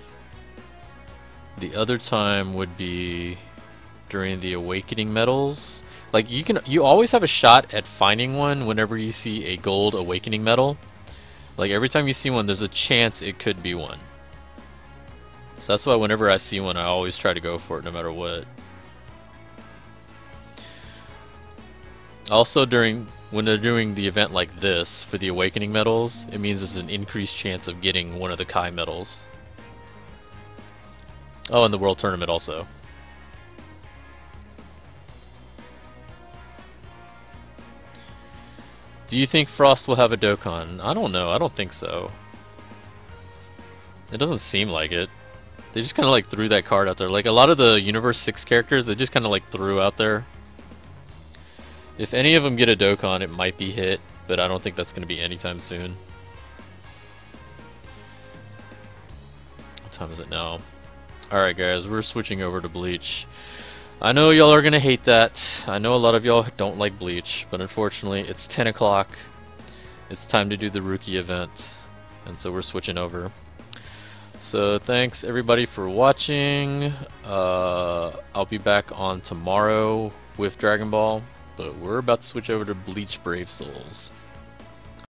the other time would be during the Awakening medals. Like you always have a shot at finding one whenever you see a gold Awakening medal. Like every time you see one, there's a chance it could be one. So that's why whenever I see one, I always try to go for it no matter what. Also, when they're doing the event like this for the Awakening medals, it means there's an increased chance of getting one of the Kai medals. Oh, and the World Tournament also. Do you think Frost will have a Dokkan? I don't know. I don't think so. It doesn't seem like it. They just kind of like threw that card out there. Like a lot of the Universe 6 characters, they just kind of like threw out there. If any of them get a Dokkan, it might be hit, but I don't think that's going to be anytime soon. What time is it now? Alright guys, we're switching over to Bleach. I know y'all are going to hate that. I know a lot of y'all don't like Bleach, but unfortunately it's 10 o'clock. It's time to do the rookie event, and so we're switching over. So thanks everybody for watching. I'll be back on tomorrow with Dragon Ball, but we're about to switch over to Bleach Brave Souls.